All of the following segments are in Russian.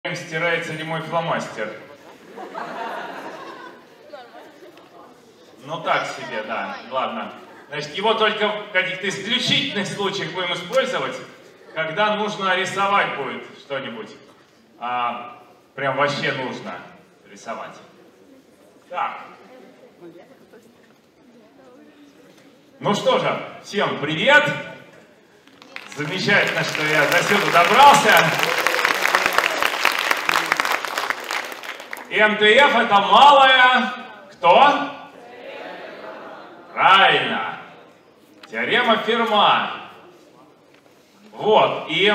Стирается ли мой фломастер? Ну так себе, да. Ладно. Значит, его только в каких-то исключительных случаях будем использовать, когда нужно рисовать будет что-нибудь. Прям вообще нужно рисовать. Так. Ну что же, всем привет. Замечательно, что я до сюда добрался. МТФ это малая... Кто? Правильно. Теорема Ферма. Вот. И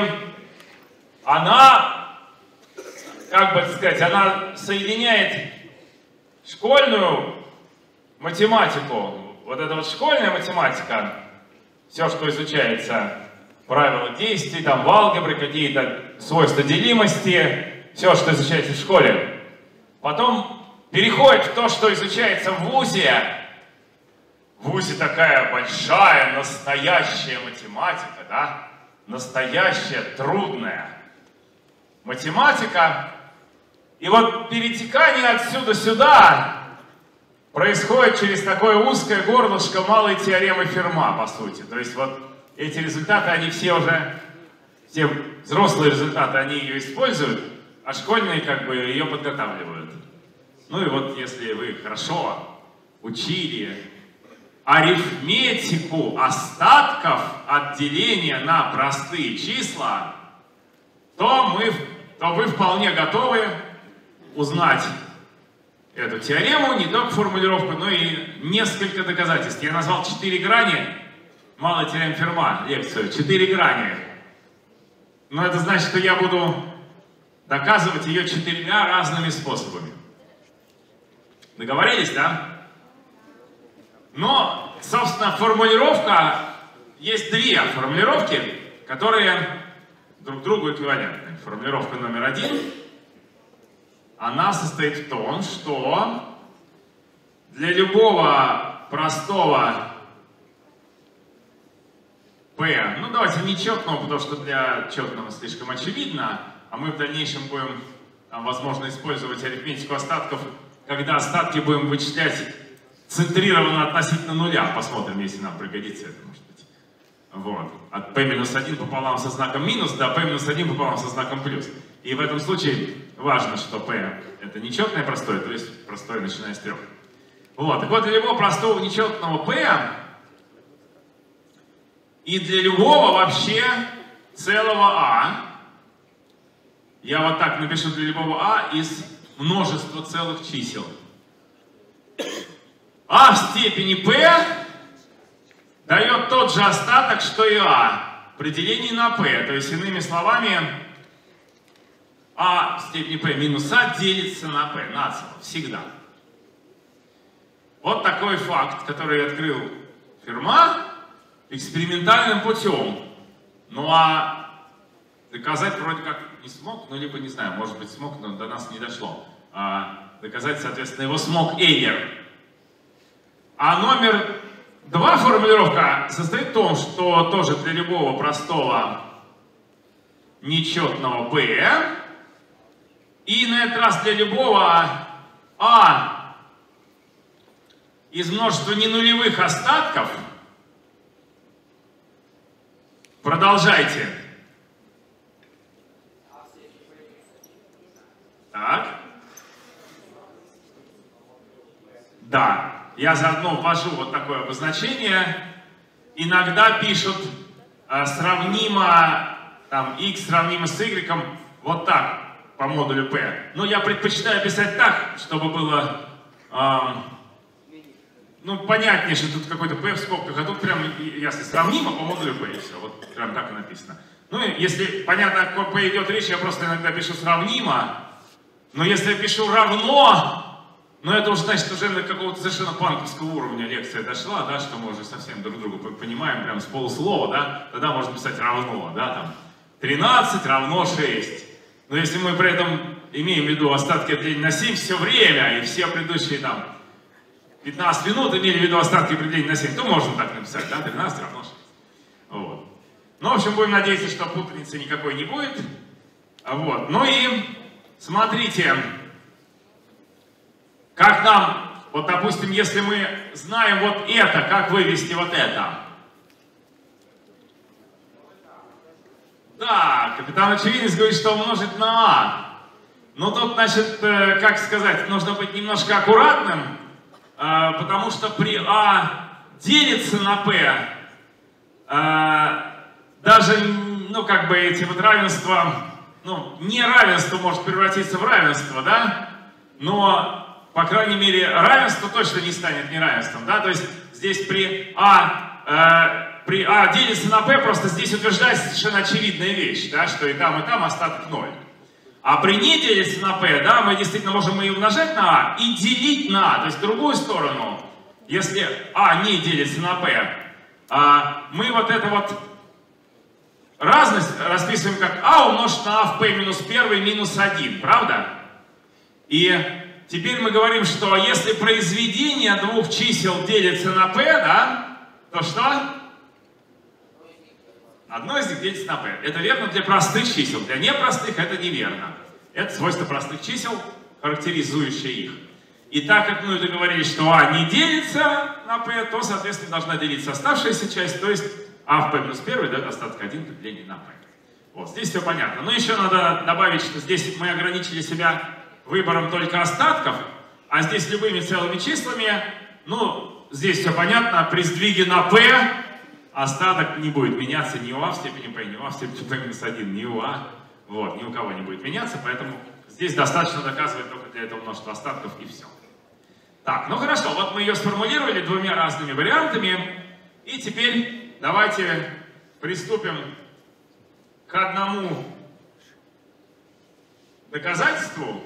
она, как бы сказать, она соединяет школьную математику. Вот это вот школьная математика, все, что изучается, правила действий, там в алгебре какие-то свойства делимости, все, что изучается в школе. Потом переходит в то, что изучается в ВУЗе. В ВУЗе такая большая, настоящая математика, да? Настоящая, трудная математика. И вот перетекание отсюда сюда происходит через такое узкое горлышко малой теоремы Ферма, по сути. То есть вот эти результаты, они все уже, все взрослые результаты, они ее используют, а школьные как бы ее подготавливают. Ну и вот если вы хорошо учили арифметику остатков от деления на простые числа, то вы вполне готовы узнать эту теорему, не только формулировку, но и несколько доказательств. Я назвал 4 грани малой теоремы Ферма, лекцию, 4 грани. Но это значит, что я буду доказывать ее 4 разными способами. Договорились, да? Но, собственно, формулировка, есть две формулировки, которые друг другу эквивалентны. Формулировка номер 1, она состоит в том, что для любого простого P, ну давайте не четного, потому что для четного слишком очевидно, а мы в дальнейшем будем, возможно, использовать арифметику остатков, когда остатки будем вычислять центрированно относительно нуля. Посмотрим, если нам пригодится это, может быть. Вот. От p-1 пополам со знаком минус до p-1 пополам со знаком плюс. И в этом случае важно, что p это нечетное простое, то есть простое начиная с 3. Вот. Так вот, для любого простого нечетного p и для любого вообще целого a, я вот так напишу для любого a из множества целых чисел. А в степени p дает тот же остаток, что и а при делении на p. То есть, иными словами, а в степени p минус а делится на p, нацело, всегда. Вот такой факт, который открыл Ферма экспериментальным путем. Ну а доказать вроде как не смог, ну либо не знаю, может быть смог, но до нас не дошло. Доказать, соответственно, его смог Эйлер. А номер 2 формулировка состоит в том, что тоже для любого простого нечетного p и на этот раз для любого а из множества ненулевых остатков, продолжайте. Так. Да. Я заодно ввожу вот такое обозначение. Иногда пишут сравнимо, там, x сравнимо с y, вот так, по модулю p. Но я предпочитаю писать так, чтобы было, ну, понятнее, что тут какой-то p в скобках, а тут прям, если сравнимо, по модулю p, и все, вот прям так и написано. Ну, и если понятно, о какой p идет речь, я просто иногда пишу сравнимо, но если я пишу равно, но это уже, значит, уже на какого-то совершенно панковского уровня лекция дошла, да, что мы уже совсем друг друга понимаем, прям с полуслова, да, тогда можно писать равно, да, там, 13 равно 6. Но если мы при этом имеем в виду остатки от деления на 7 все время, и все предыдущие, там, 15 минут имели в виду остатки при делении на 7, то можно так написать, да, 13 равно 6. Вот. Ну, в общем, будем надеяться, что путаницы никакой не будет. Вот. Ну и смотрите, как нам, вот допустим, если мы знаем вот это, как вывести вот это? Да, капитан Очевидец говорит, что умножить на А. Но тут, значит, как сказать, нужно быть немножко аккуратным, потому что при А делится на П, даже, ну, как бы эти вот равенства, ну, неравенство может превратиться в равенство, да? Но, по крайней мере, равенство точно не станет неравенством, да? То есть здесь при А делится на P, просто здесь утверждается совершенно очевидная вещь, да, что и там остаток 0. А при не делится на P, да, мы действительно можем и умножать на А, и делить на А. То есть в другую сторону, если А не делится на P, мы вот это вот разность расписываем как А умножить на А в P минус 1 минус 1, правда? И теперь мы говорим, что если произведение двух чисел делится на P, да, то что? Одно из них делится на P. Это верно для простых чисел. Для непростых это неверно. Это свойство простых чисел, характеризующее их. И так как мы договорились, что А не делится на P, то, соответственно, должна делиться оставшаяся часть, то есть А в P минус 1 дает остаток 1 при делении на P. Вот, здесь все понятно. Но еще надо добавить, что здесь мы ограничили себя выбором только остатков, а здесь любыми целыми числами, ну, здесь все понятно, при сдвиге на P остаток не будет меняться ни у А в степени P, ни у А в степени P минус 1, ни у А, вот, ни у кого не будет меняться, поэтому здесь достаточно доказывать только для этого множества остатков и все. Так, ну хорошо, вот мы ее сформулировали двумя разными вариантами, и теперь давайте приступим к одному доказательству,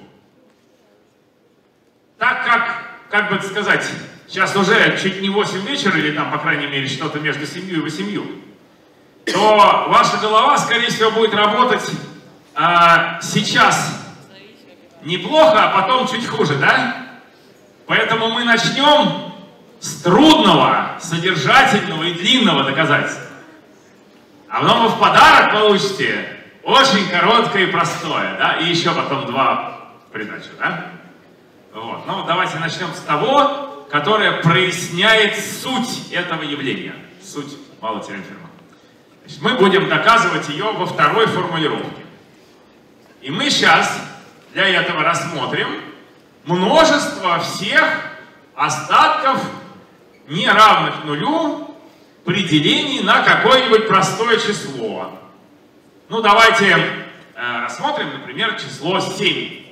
так как бы сказать, сейчас уже чуть не 8 вечера, или там, по крайней мере, что-то между 7 и 8, то ваша голова, скорее всего, будет работать сейчас неплохо, а потом чуть хуже, да? Поэтому мы начнем с трудного, содержательного и длинного доказательства. А потом вы в подарок получите очень короткое и простое, да? И еще потом 2 в придачу, да? Вот. Ну, давайте начнем с того, которое проясняет суть этого явления. Суть малой теоремы Ферма. Значит, мы будем доказывать ее во второй формулировке. И мы сейчас для этого рассмотрим множество всех остатков, не равных нулю, при делении на какое-нибудь простое число. Ну, давайте рассмотрим, например, число 7.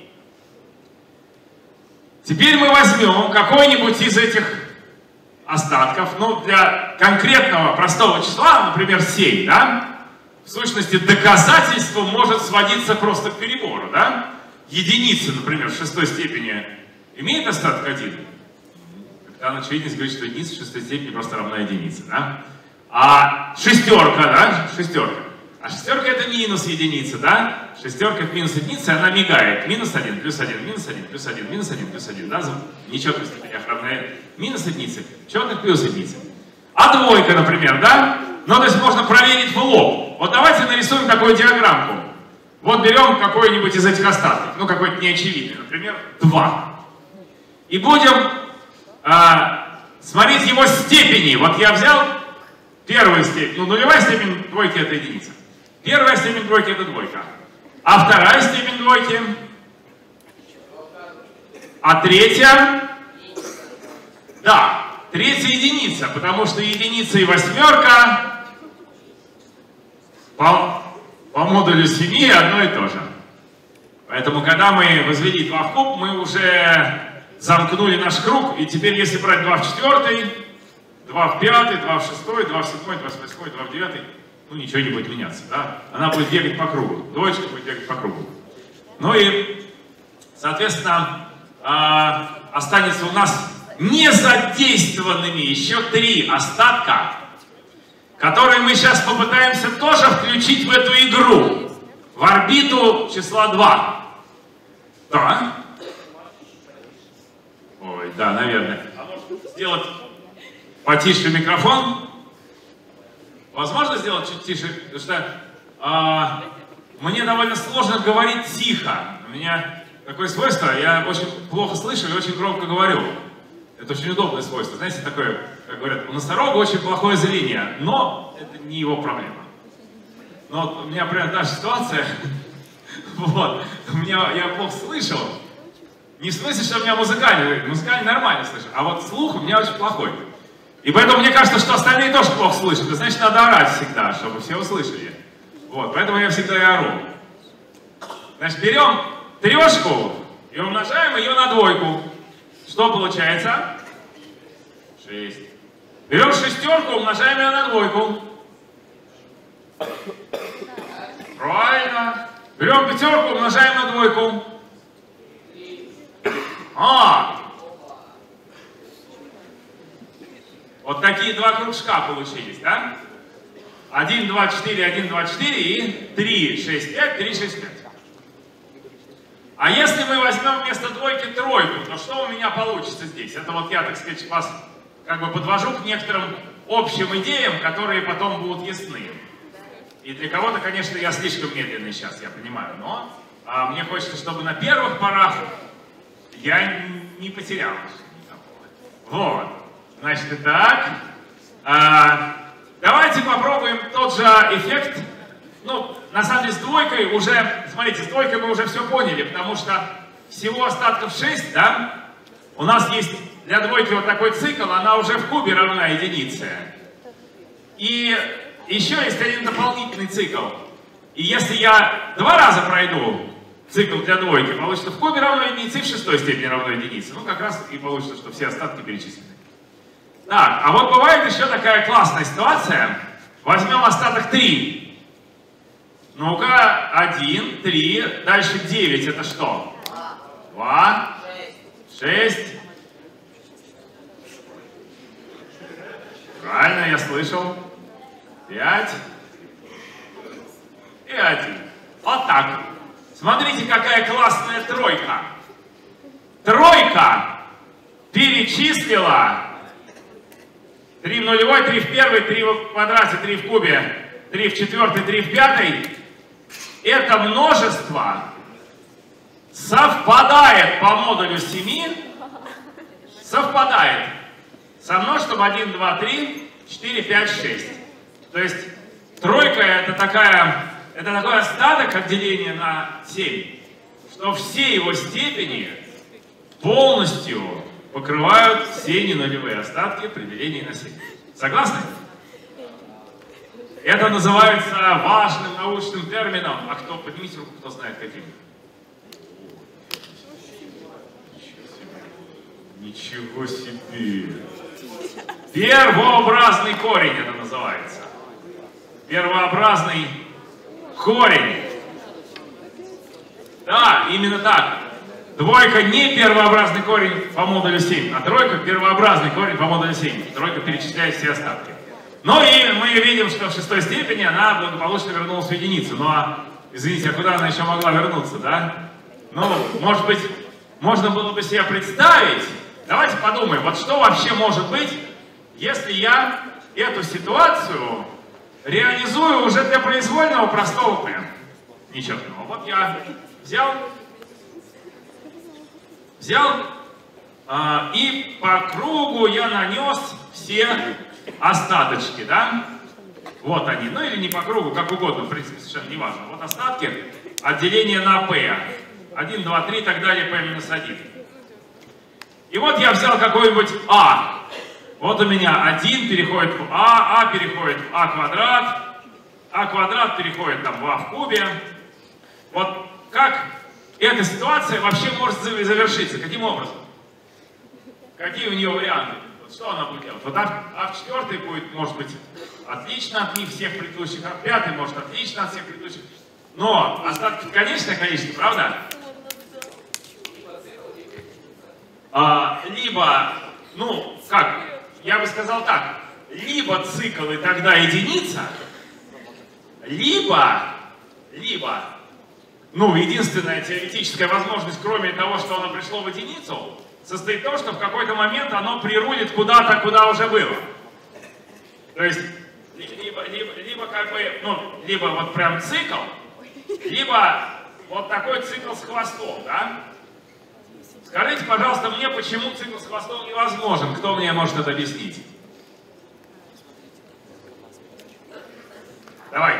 Теперь мы возьмем какой-нибудь из этих остатков, ну, для конкретного простого числа, например, 7, да? В сущности, доказательство может сводиться просто к перебору, да? Единица, например, в шестой степени имеет остаток 1. Капитан Очевидец говорит, что единица в шестой степени просто равна единице, да? А шестерка, да? Шестерка. А шестерка это минус единица, да? Шестерка это минус единица, она мигает. Минус 1, плюс 1, минус 1, плюс 1, минус 1, плюс 1, да? В нечетных степенях равна минус единицы, в четных плюс единицы. А двойка, например, да? Ну, то есть можно проверить в лоб. Вот давайте нарисуем такую диаграммку. Вот берем какой-нибудь из этих остатков, ну, какой-то неочевидный, например, 2. И будем смотреть его степени. Вот я взял первую степень, ну, нулевая степень двойки это единица. Первая степень двойки это двойка. А вторая степень двойки? А третья? Да, третья единица, потому что единица и восьмерка по модулю 7 одно и то же. Поэтому, когда мы возвели 2 в куб, мы уже замкнули наш круг. И теперь, если брать 2 в 4, 2 в 5, 2 в 6, 2 в 7, 2 в 8, 2 в 9, ну ничего не будет меняться, да? Она будет бегать по кругу. Двоечка будет бегать по кругу. Ну и, соответственно, останется у нас незадействованными еще 3 остатка, которые мы сейчас попытаемся тоже включить в эту игру, в орбиту числа 2. Да? Ой, да, наверное. А может сделать потише микрофон? Возможно сделать чуть тише? Потому что мне довольно сложно говорить тихо. У меня такое свойство, я очень плохо слышу и очень громко говорю. Это очень удобное свойство. Знаете, такое, как говорят, у носорога очень плохое зрение, но это не его проблема. Но вот у меня прям та же ситуация, вот, я плохо слышал. Не в смысле, что у меня музыкально нормально слышу, а вот слух у меня очень плохой. И поэтому мне кажется, что остальные тоже плохо слышат. И значит, надо орать всегда, чтобы все услышали. Вот, поэтому я всегда и ору. Значит, берем трешку и умножаем ее на двойку. Что получается? 6. Берем шестерку, умножаем ее на двойку. Правильно. Берем пятерку, умножаем на двойку. Вот такие два кружка получились, да? 1, 2, 4, 1, 2, 4 и 3, 6, 5, 3, 6, 5. А если мы возьмем вместо двойки тройку, то что у меня получится здесь? Это вот я, так сказать, вас как бы подвожу к некоторым общим идеям, которые потом будут ясны. И для кого-то, конечно, я слишком медленный сейчас, я понимаю, но мне хочется, чтобы на первых порах я не потерял никакого. Вот. Значит, так. Давайте попробуем тот же эффект. Ну, на самом деле, с двойкой уже, смотрите, с двойкой мы уже все поняли, потому что всего остатков 6, да? У нас есть для двойки вот такой цикл, она уже в кубе равна единице. И еще есть один дополнительный цикл. И если я 2 раза пройду цикл для двойки, получится в кубе равно единице и в 6-й степени равно единице. Ну, как раз и получится, что все остатки перечислены. Так, а вот бывает еще такая классная ситуация. Возьмем остаток 3. Ну-ка, 1, 3, дальше 9, это что? 2, 6. Правильно, я слышал. 5 и 1. Вот так. Смотрите, какая классная тройка. Тройка перечислила 3 в нулевой, 3 в первой, 3 в квадрате, 3 в кубе, 3 в четвертой, 3 в пятой. Это множество совпадает по модулю 7, совпадает со множеством 1, 2, 3, 4, 5, 6. То есть тройка это такой остаток от деления на 7, что все его степени полностью покрывают все ненулевые остатки при делении на 7. Согласны? Это называется важным научным термином. А кто, поднимите руку, кто знает каким? Ничего себе! Первообразный корень это называется. Первообразный корень. Да, именно так. Двойка не первообразный корень по модулю 7, а тройка первообразный корень по модулю 7. Тройка перечисляет все остатки. Ну и мы видим, что в 6-й степени она благополучно вернулась в единицу. Ну а, извините, а куда она еще могла вернуться, да? Ну, может быть, можно было бы себе представить. Давайте подумаем, вот что вообще может быть, если я эту ситуацию реализую уже для произвольного простого p. Нечетного. Вот я взял и по кругу я нанес все остаточки, да? Вот они. Ну или не по кругу, как угодно, в принципе, совершенно не важно. Вот остатки от деления на p. 1, 2, 3 и так далее, p минус 1. И вот я взял какой-нибудь а. Вот у меня 1 переходит в а переходит в а квадрат переходит там в а в кубе. Вот как эта ситуация вообще может завершиться? Каким образом? Какие у нее варианты? Вот что она будет делать? Вот а в четвертой будет, может быть, отлично от них всех предыдущих, а в пятой может отлично от всех предыдущих. Но остатки конечное количество, правда? Либо, ну, как, я бы сказал так, либо цикл и тогда единица, либо, ну, единственная теоретическая возможность, кроме того, что оно пришло в единицу, состоит в том, что в какой-то момент оно прирулит куда-то, куда уже было. То есть, либо как бы, ну, либо вот прям цикл, либо вот такой цикл с хвостом, да? Скажите, пожалуйста, мне, почему цикл с хвостом невозможен? Кто мне может это объяснить? Давай.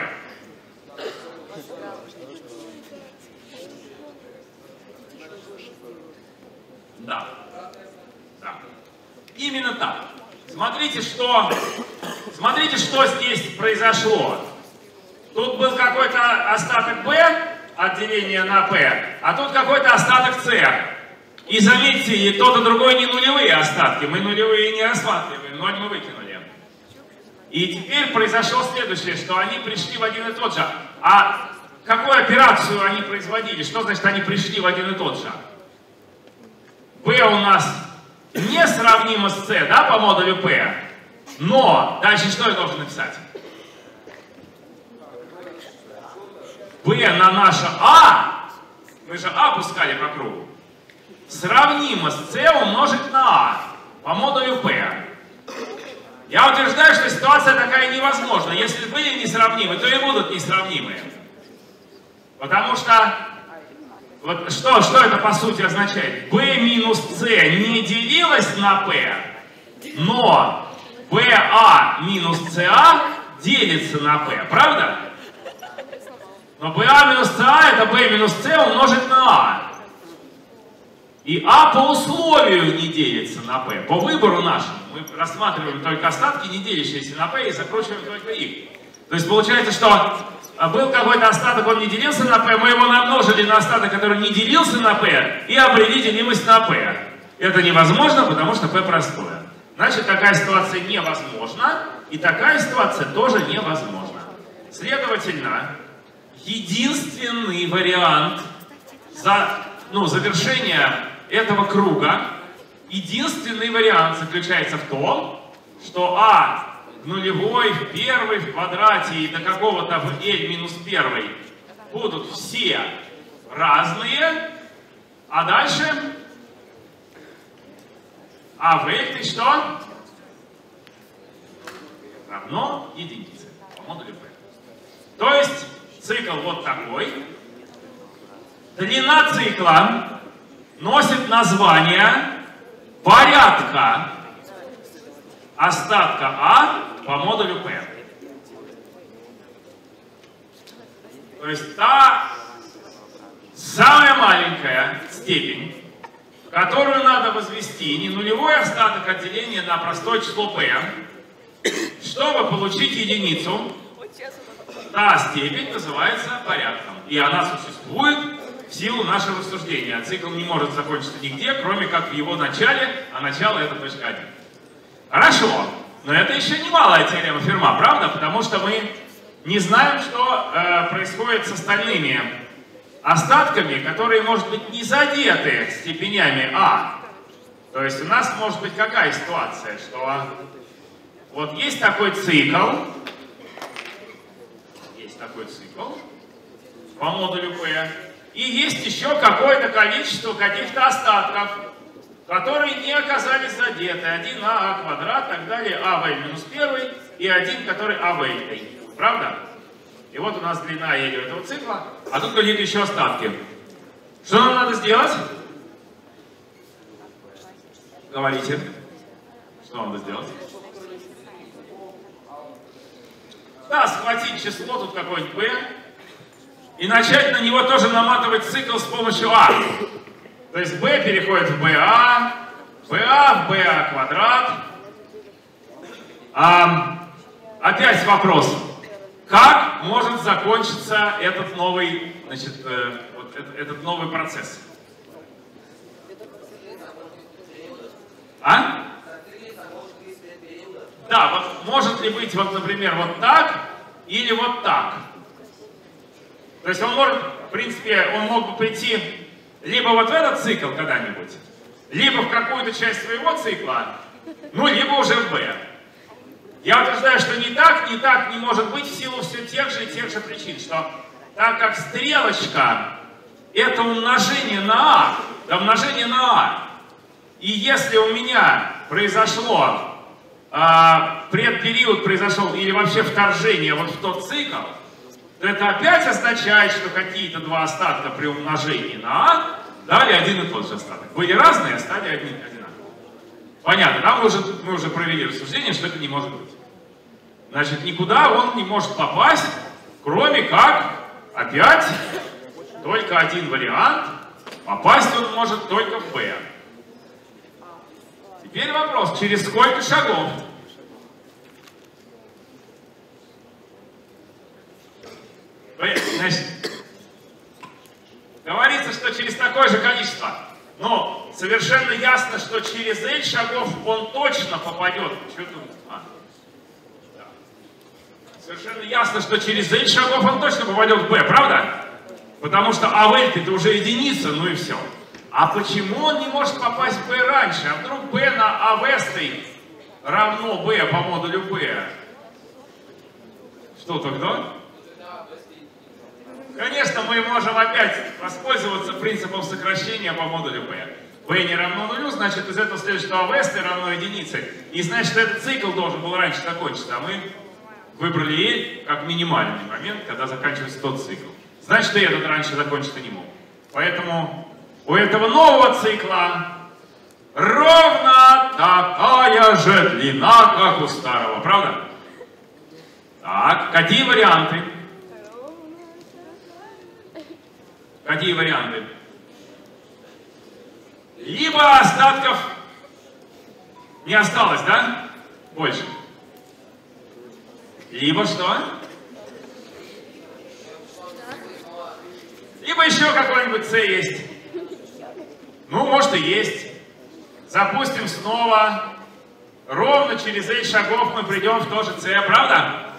Да. Да. Именно так. Смотрите, что здесь произошло. Тут был какой-то остаток B, отделение на P, а тут какой-то остаток C. И заметьте, и тот, и другой не нулевые остатки. Мы нулевые не рассматриваем, ноль мы выкинули. И теперь произошло следующее, что они пришли в один и тот же. А какую операцию они производили? Что значит они пришли в один и тот же? P у нас не сравнимо с C, да, по модулю P. Но дальше что я должен написать? P на наше А, мы же А пускали по кругу, сравнимо с C умножить на А по модулю P. Я утверждаю, что ситуация такая невозможна. Если были несравнимы, то и будут несравнимы. Потому что, вот что это по сути означает? B минус C не делилось на P, но BA минус CA делится на P, правда? Но BA минус CA это B минус C умножить на A. И А по условию не делится на P. По выбору нашему. Мы рассматриваем только остатки, не делящиеся на P, и закручиваем только их. То есть получается, что был какой-то остаток, он не делился на P, мы его намножили на остаток, который не делился на P, и обрели делимость на P. Это невозможно, потому что P простое. Значит, такая ситуация невозможна, и такая ситуация тоже невозможна. Следовательно, единственный вариант завершения этого круга, единственный вариант заключается в том, что А в нулевой, в первой, в квадрате и до какого-то в L минус первой будут все разные, а дальше А в L что? Равно единице по модулю P. То есть цикл вот такой. Длина цикла носит название порядка остатка А по модулю P. То есть та самая маленькая степень, которую надо возвести не нулевой остаток отделения на простое число P, чтобы получить единицу, та степень называется порядком. И она существует в силу нашего рассуждения. Цикл не может закончиться нигде, кроме как в его начале, а начало это точка 1. Хорошо, но это еще не малая теорема Ферма, правда? Потому что мы не знаем, что происходит с остальными остатками, которые, может быть, не задеты степенями А. То есть у нас может быть какая ситуация, что вот есть такой цикл по модулю P, и есть еще какое-то количество каких-то остатков, которые не оказались задеты. 1А квадрат, так далее, А в L минус 1 и один, который А в L. Правда? И вот у нас длина L этого цикла, а тут какие-то еще остатки. Что нам надо сделать? Говорите. Что надо сделать? Да, схватить число тут какое-нибудь B и начать на него тоже наматывать цикл с помощью А. То есть B переходит в BA в BA квадрат. Опять вопрос. Как может закончиться этот новый, этот новый процесс? А? Да, вот может ли быть, вот, например, вот так или вот так? То есть он может, в принципе, он мог бы прийти либо вот в этот цикл когда-нибудь, либо в какую-то часть своего цикла, ну, либо уже в B. Я утверждаю, что ни так не может быть в силу все тех же причин, что так как стрелочка это умножение на А, умножение на А, и если у меня произошло предпериод произошел или вообще вторжение вот в тот цикл, то это опять означает, что какие-то два остатка при умножении на А дали один и тот же остаток. Были разные, а стали одинаковые. Понятно, да? Мы уже провели рассуждение, что это не может быть. Значит, никуда он не может попасть, кроме как, опять, только один вариант. Попасть он может только в B. Теперь вопрос, через сколько шагов? Значит, говорится, что через такое же количество. Но совершенно ясно, что через L шагов он точно попадет. Что думаете? Да. Совершенно ясно, что через L шагов он точно попадет в B, правда? Потому что А в L это уже единица, ну и все. А почему он не может попасть в B раньше? А вдруг B на А в S равно B по модулю B? Что тогда? Конечно, мы можем опять воспользоваться принципом сокращения по модулю B. B не равно нулю, значит, из этого следует, что А в S равно единице. И значит, что этот цикл должен был раньше закончиться. А мы выбрали L как минимальный момент, когда заканчивается тот цикл. Значит, и этот раньше закончиться не мог. Поэтому у этого нового цикла ровно такая же длина, как у старого. Правда? Так, какие варианты? Какие варианты? Либо остатков не осталось, да? Больше. Либо что? Либо еще какой-нибудь C есть. Ну, может и есть. Запустим снова. Ровно через L шагов мы придем в то же C, правда?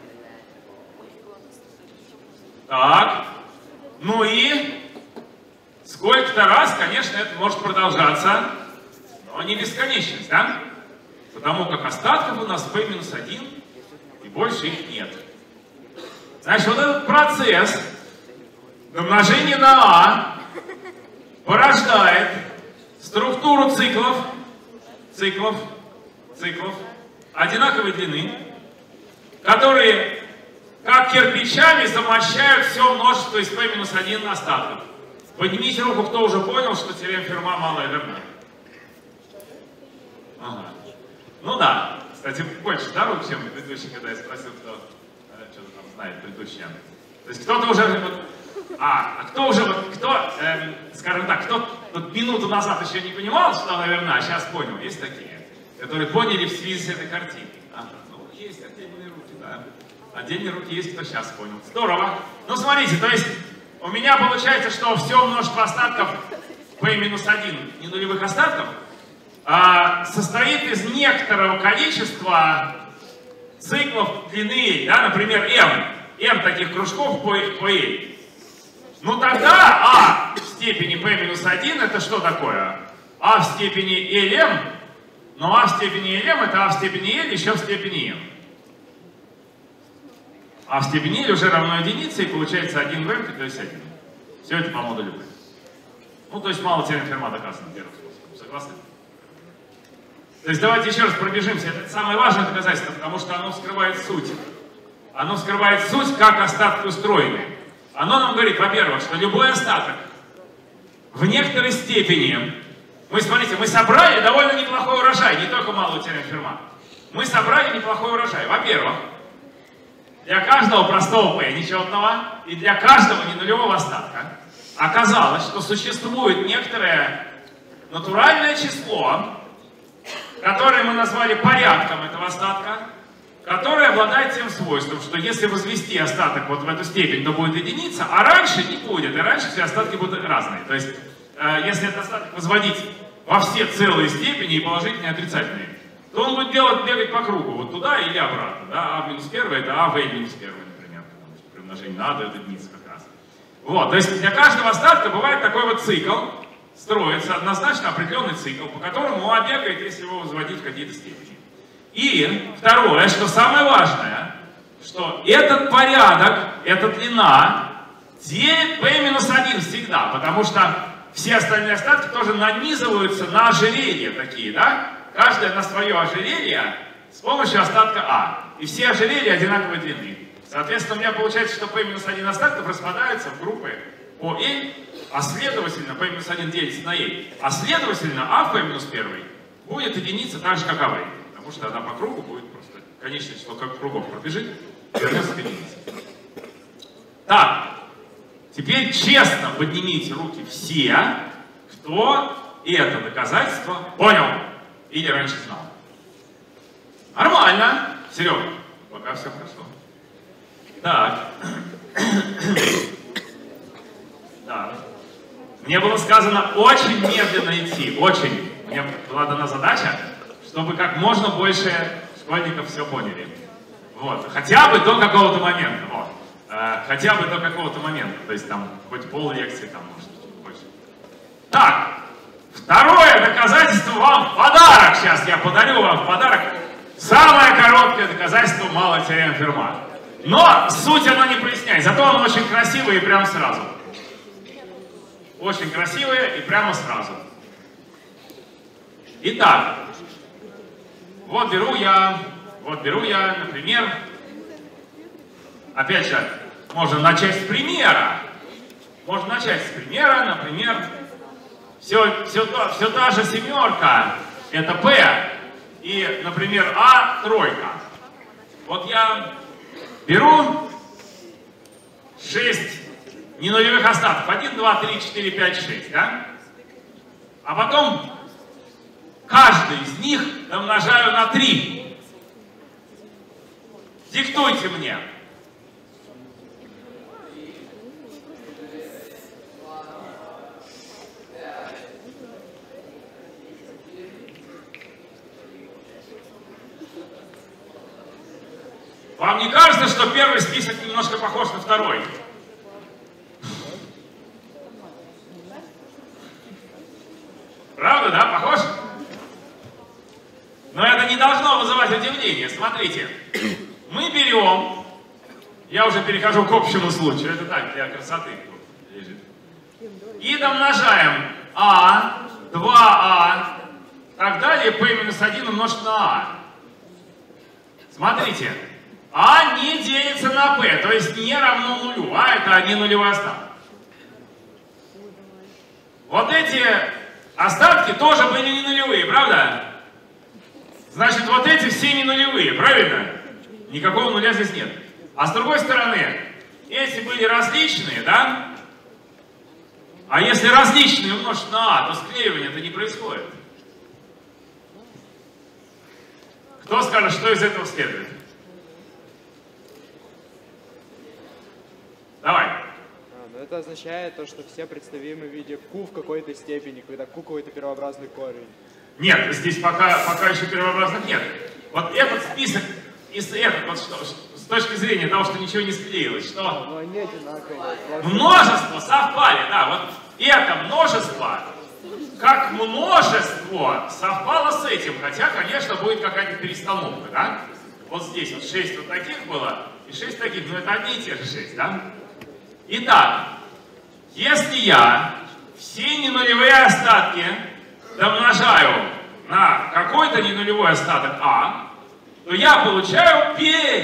Так. Ну и сколько-то раз, конечно, это может продолжаться, но не бесконечность, да? Потому как остатков у нас P-1, и больше их нет. Значит, вот этот процесс умножения на А порождает структуру циклов одинаковой длины, которые как кирпичами замощают все множество из P-1 остатков. Поднимите руку, кто уже понял, что теорема Ферма малая верна. Ага. Ну да. Кстати, больше, да, рук, чем предыдущий, когда я спросил, кто что-то там знает предыдущие. То есть кто-то уже... кто уже, скажем так, кто вот минуту назад еще не понимал, что она верна, а сейчас понял. Есть такие, которые поняли в связи с этой картиной. Ну, есть отдельные руки, да. Отдельные руки есть, кто сейчас понял. Здорово. Ну, смотрите, то есть у меня получается, что все множество остатков P-1 ненулевых остатков состоит из некоторого количества циклов длины, да, например, m таких кружков по L. Ну тогда А в степени P-1 это что такое? А в степени Lm, но А в степени Lm это А в степени L еще в степени m. А в степени L уже равно единице, и получается 1 в m, то есть 1. Все это по модулю B. Ну, то есть мало теорем Ферма доказано первым способом. Согласны? То есть давайте еще раз пробежимся. Это самое важное доказательство, потому что оно вскрывает суть. Оно вскрывает суть, как остатки устроены. Оно нам говорит, во-первых, что любой остаток в некоторой степени... Смотрите, мы собрали довольно неплохой урожай, не только малую теорему Ферма. Мы собрали неплохой урожай. Во-первых, для каждого простого P нечетного и для каждого ненулевого остатка оказалось, что существует некоторое натуральное число, которое мы назвали порядком этого остатка, которое обладает тем свойством, что если возвести остаток вот в эту степень, то будет единица, а раньше не будет, и раньше все остатки будут разные. То есть, если этот остаток возводить во все целые степени, и положительные, и отрицательные, то он будет бегать по кругу, вот туда или обратно. Да? А минус 1 это А в L минус 1, например, потому что при умножении на А дает единица как раз. Вот, то есть для каждого остатка бывает такой вот цикл, строится однозначно определенный цикл, по которому он бегает, если его возводить в какие-то степени. И второе, что самое важное, что этот порядок, эта длина делит P-1 всегда, потому что все остальные остатки тоже нанизываются на ожерелья такие, да? Каждое на свое ожерелье с помощью остатка А. И все ожерелья одинаковой длины. Соответственно, у меня получается, что p-1 остатков распадаются в группы по L, а следовательно, p-1 делится на L, а следовательно, а в p-1 будет единица так же, как АВ, потому что она по кругу будет просто конечное число как кругов пробежит, вернется к единице. Так, теперь честно поднимите руки все, кто это доказательство понял или раньше знал. Нормально, Серега, пока все хорошо. Так. Да. Мне было сказано очень медленно идти, очень. Мне была дана задача, чтобы как можно больше школьников все поняли. Вот. Хотя бы до какого-то момента. Вот. Хотя бы до какого-то момента. То есть там хоть пол лекции, там может чуть больше. Так. Второе доказательство вам в подарок. Сейчас я подарю вам в подарок самое короткое доказательство малой теоремы Ферма. Но суть оно не проясняет. Зато оно очень красивое и прямо сразу. Очень красивое и прямо сразу. Итак, вот беру я, например, опять же, можно начать с примера. Например, все та же семерка, это P, и, например, А тройка. Вот я беру 6 ненулевых остатков. 1, 2, 3, 4, 5, 6, да? А потом каждый из них умножаю на 3. Диктуйте мне. Вам не кажется, что первый список немножко похож на второй? Правда, да? Похож? Но это не должно вызывать удивление. Смотрите, мы берем, я уже перехожу к общему случаю, это так, для красоты лежит, и домножаем А, 2А, так далее, p-1 умножить на А. Смотрите, А не делится на P, то есть не равно нулю, А это не нулевой остаток. Вот эти остатки тоже были не нулевые, правда? Значит, вот эти все не нулевые, правильно? Никакого нуля здесь нет. А с другой стороны, эти были различные, да? А если различные умножить на А, то склеивание-то не происходит. Кто скажет, что из этого следует? Давай. Ну это означает то, что все представимы в виде Q в какой-то степени, когда Q какой-то первообразный корень. Нет, здесь пока еще первообразных нет. Вот этот список, вот что, с точки зрения того, что ничего не склеилось, что Но они одинаковые. множество совпали, да, вот это множество, как множество совпало с этим, хотя, конечно, будет какая-то перестановка, да? Вот здесь вот 6 вот таких было, и 6 таких, но это одни и те же 6, да? Итак, если я все ненулевые остатки домножаю на какой-то ненулевой остаток А, то я получаю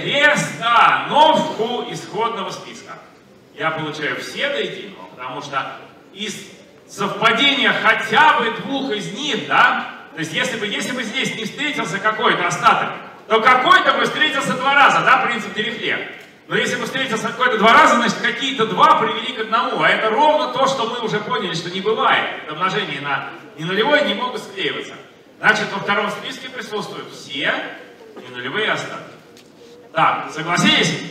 перестановку исходного списка. Я получаю все до единого, потому что из совпадения хотя бы двух из них, да, то есть если бы здесь не встретился какой-то остаток, то какой-то бы встретился 2 раза, да, принцип Дирихле. Но если бы встретился какой-то 2 раза, значит какие-то 2 привели к 1, а это ровно то, что мы уже поняли, что не бывает. Это умножение на ненулевое не могут склеиваться. Значит, во втором списке присутствуют все ненулевые остатки. Так, согласились?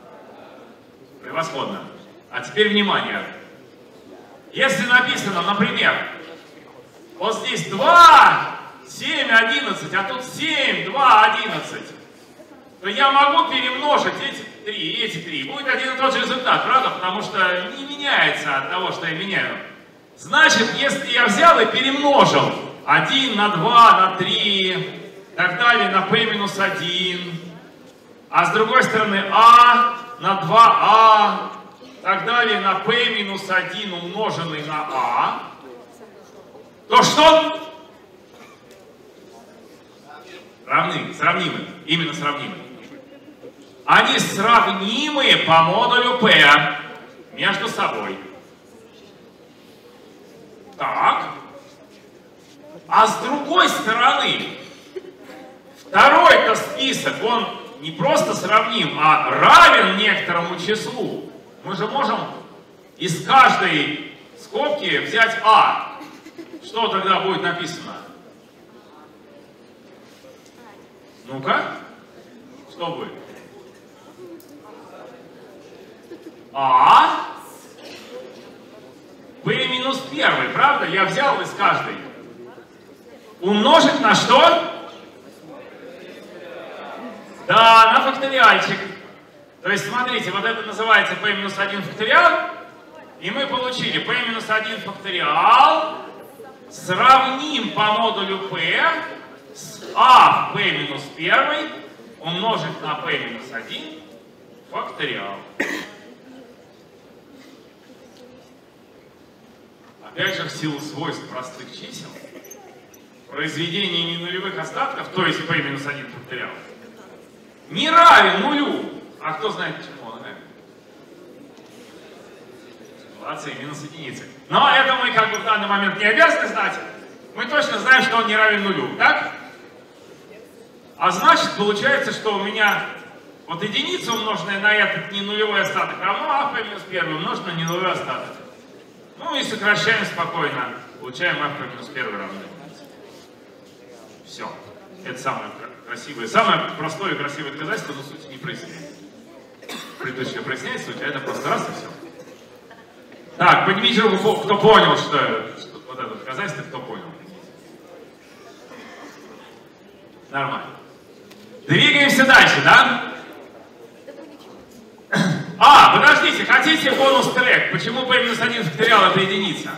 Превосходно. А теперь внимание. Если написано, например, вот здесь 2, 7, 11, а тут 7, 2, 11, то я могу перемножить эти 3 и эти 3. Будет один и тот же результат, правда? Потому что не меняется от того, что я меняю. Значит, если я взял и перемножил 1 на 2, на 3, так далее, на p-1, а с другой стороны А на 2А, так далее, на p-1 умноженный на А, то что? Сравнимы, именно сравнимы. они сравнимы по модулю P между собой. Так. А с другой стороны, второй-то список, он не просто сравним, а равен некоторому числу. Мы же можем из каждой скобки взять А. Что тогда будет написано? Ну-ка, что будет? А P минус 1, правда? Я взял из каждой. Умножить на что? Да, на факториальчик. То есть, смотрите, вот это называется P минус 1 факториал. И мы получили P минус 1 факториал сравним по модулю P с А в P минус 1 умножить на P минус 1 факториал. Опять же, в силу свойств простых чисел, произведение ненулевых остатков, то есть P минус 1 факториал, не равен нулю. А кто знает, почему он равен? Ситуация минус единицы. Но это мы как бы в данный момент не обязаны знать. Мы точно знаем, что он не равен нулю, так? А значит, получается, что у меня вот единица, умноженная на этот ненулевой остаток, равно А в P минус 1 умножить на ненулевой остаток. Ну и сокращаем спокойно. Получаем А в P минус 1 равно. Все. Это самое красивое, самое простое и красивое доказательство, но суть не проясняет. Предыдущее проясняет суть, а это просто раз и все. Так, поднимите руку, кто понял, что вот это доказательство, кто понял. Нормально. Двигаемся дальше, да? А, подождите, хотите бонус-трек? Почему P минус 1 факториал это единица?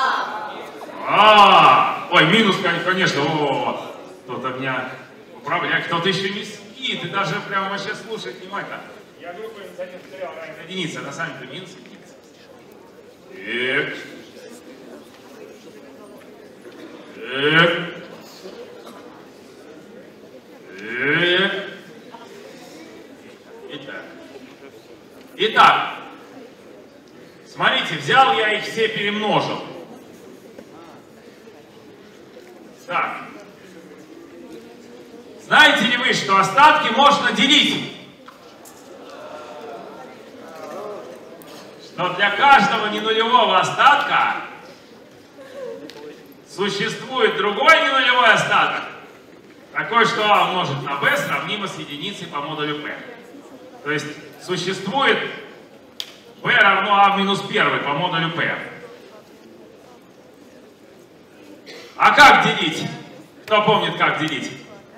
Да. Ой, минус, конечно, кто-то меня управляет, кто-то еще не спит, и даже прям вообще слушает внимательно. Я говорю, P минус 1 факториал равен единице, а на самом деле минус единица. Итак, смотрите, взял я их все, перемножил. Так. Знаете ли вы, что остатки можно делить? Что для каждого ненулевого остатка существует другой ненулевой остаток, такой, что А умножить на B сравнимо с единицей по модулю P. То есть существует P равно А в минус 1 по модулю P. А как делить? Кто помнит, как делить?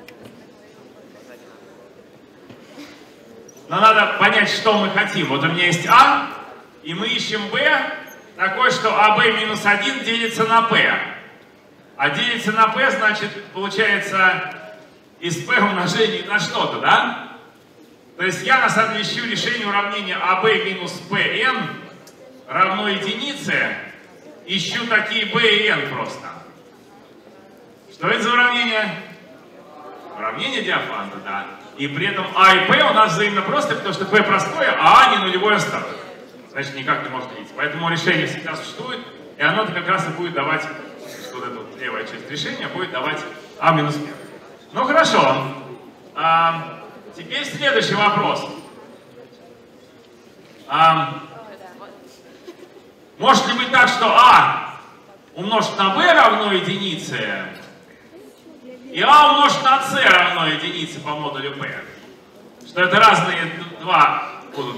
Но надо понять, что мы хотим. Вот у меня есть А, и мы ищем B, такой, что АБ минус 1 делится на P. А делится на P, значит, получается из P умножение на что-то, да? То есть я на самом деле ищу решение уравнения АБ минус PN равно единице. Ищу такие B и N просто. Что это за уравнение? Уравнение Диофанта, да. И при этом А и P у нас взаимно простые, потому что P простое, а А не нулевой остаток. Значит, никак не может делиться. Поэтому решение всегда существует, и оно-то как раз и будет давать, вот эта вот левая часть решения будет давать А минус 1. Ну хорошо. Теперь следующий вопрос. Может ли быть так, что А умножить на B равно единице, и А умножить на С равно единице по модулю P? Что это разные два будут?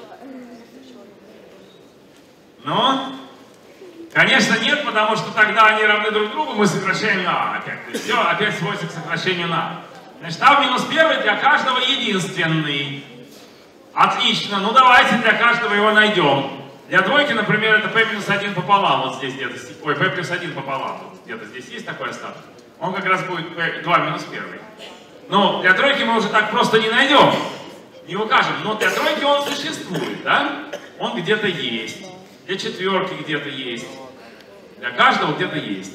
Ну, конечно нет, потому что тогда они равны друг другу, мы сокращаем на А опять. То есть все опять сводится к сокращению на А. Значит, А в минус 1 для каждого единственный. Отлично, ну давайте для каждого его найдем. Для двойки, например, это P минус 1 пополам, вот здесь где-то, ой, P плюс 1 пополам, вот где-то здесь есть такой остаток. Он как раз будет P2 минус 1. Но для тройки мы уже так просто не найдем, не укажем, но для тройки он существует, да? Он где-то есть, для четверки где-то есть, для каждого где-то есть.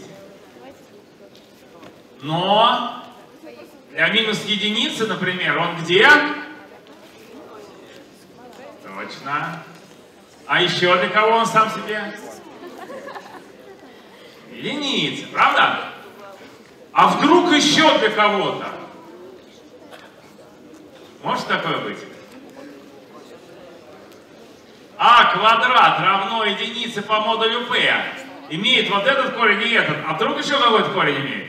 Но для минус единицы, например, он где? Отлично. А еще для кого он сам себе? Единица, правда? А вдруг еще для кого-то? Может такое быть? А квадрат равно единице по модулю p имеет вот этот корень и этот. А вдруг еще какой-то корень имеет?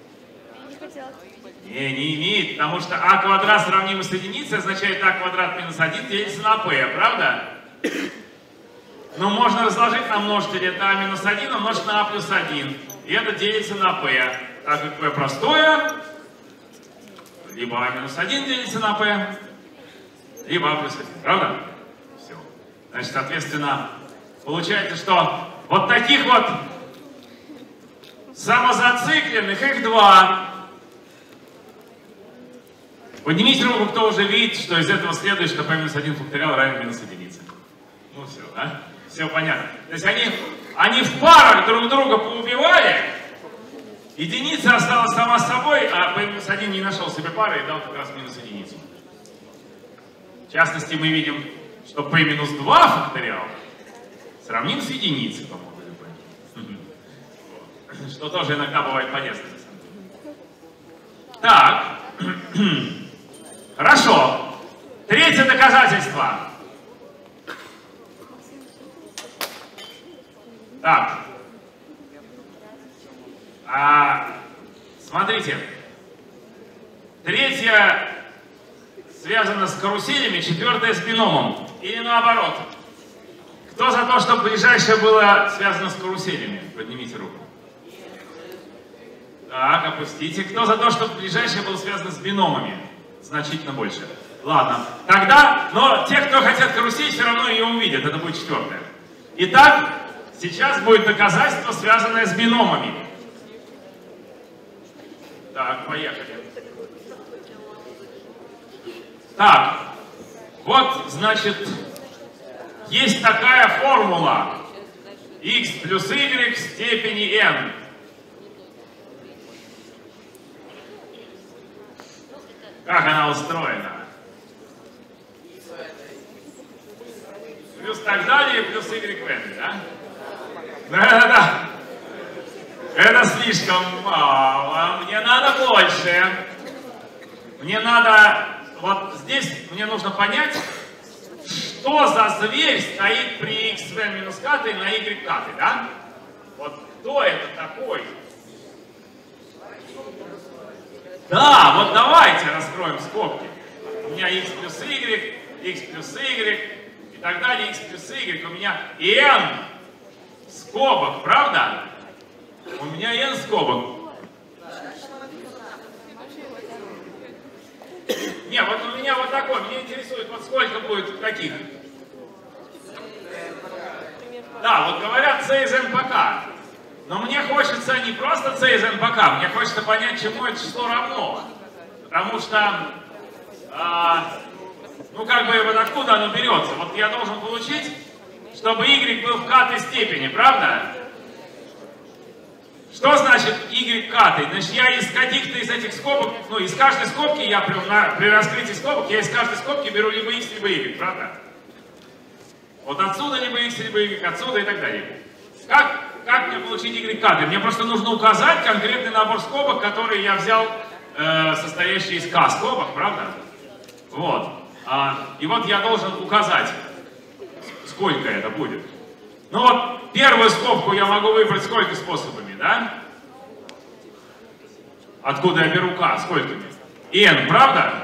Не имеет, потому что а квадрат сравнимо с единицей означает а квадрат минус 1 делится на p, правда? Но можно разложить на множители. Это а минус 1 умножить на а плюс 1. И это делится на p. Так как p простое, либо а минус 1 делится на p, либо а плюс 1. Правда? Все. Значит, соответственно, получается, что вот таких вот самозацикленных, их два. Поднимите руку, кто уже видит, что из этого следует, что p минус 1 факториал равен минус единице. Ну все, да? Все понятно. То есть они в парах друг друга поубивали, единица осталась сама с собой, а p минус 1 не нашел себе пары и дал как раз минус единицу. В частности, мы видим, что p минус 2 факториал сравним с единицей по модулю p. Что тоже иногда бывает полезно. Так. Хорошо. Третье доказательство. Так. Смотрите. Третье связано с каруселями, четвертое с биномом. Или наоборот. Кто за то, чтобы ближайшее было связано с каруселями? Поднимите руку. Так, опустите. Кто за то, чтобы ближайшее было связано с биномами? Значительно больше. Ладно. Тогда, но те, кто хотят карусель, все равно ее увидят. Это будет четвертое. Итак, сейчас будет доказательство, связанное с биномами. Так, поехали. Так, вот, значит, есть такая формула. X плюс y в степени n. Как она устроена? Плюс так далее, плюс y в n, да? Да-да-да. Это слишком мало. Мне надо больше. Мне надо... Вот здесь мне нужно понять, что за зверь стоит при x в n минус k на y k, да? Вот кто это такой? Да, вот давайте раскроем скобки. У меня x плюс y, и так далее, x плюс y. У меня n скобок, правда? У меня n скобок. Не, вот у меня вот такой. Меня интересует, вот сколько будет таких. Да, вот говорят c из n по k. Но мне хочется не просто c из n по k, мне хочется понять, чему это число равно. Потому что, ну как бы вот откуда оно берется. Вот я должен получить, чтобы y был в k-той степени, правда? Что значит y k-той? Значит, я из каких-то из этих скобок, ну из каждой скобки, я при раскрытии скобок, я из каждой скобки беру либо x, либо y, правда? Вот отсюда либо x, либо y, отсюда и так далее. Как мне получить y k-той? Мне просто нужно указать конкретный набор скобок, который я взял, состоящий из k скобок, правда? Вот. И вот я должен указать, сколько это будет. Ну вот, первую скобку я могу выбрать сколько способами, да? Откуда я беру k? Сколькими? n, правда?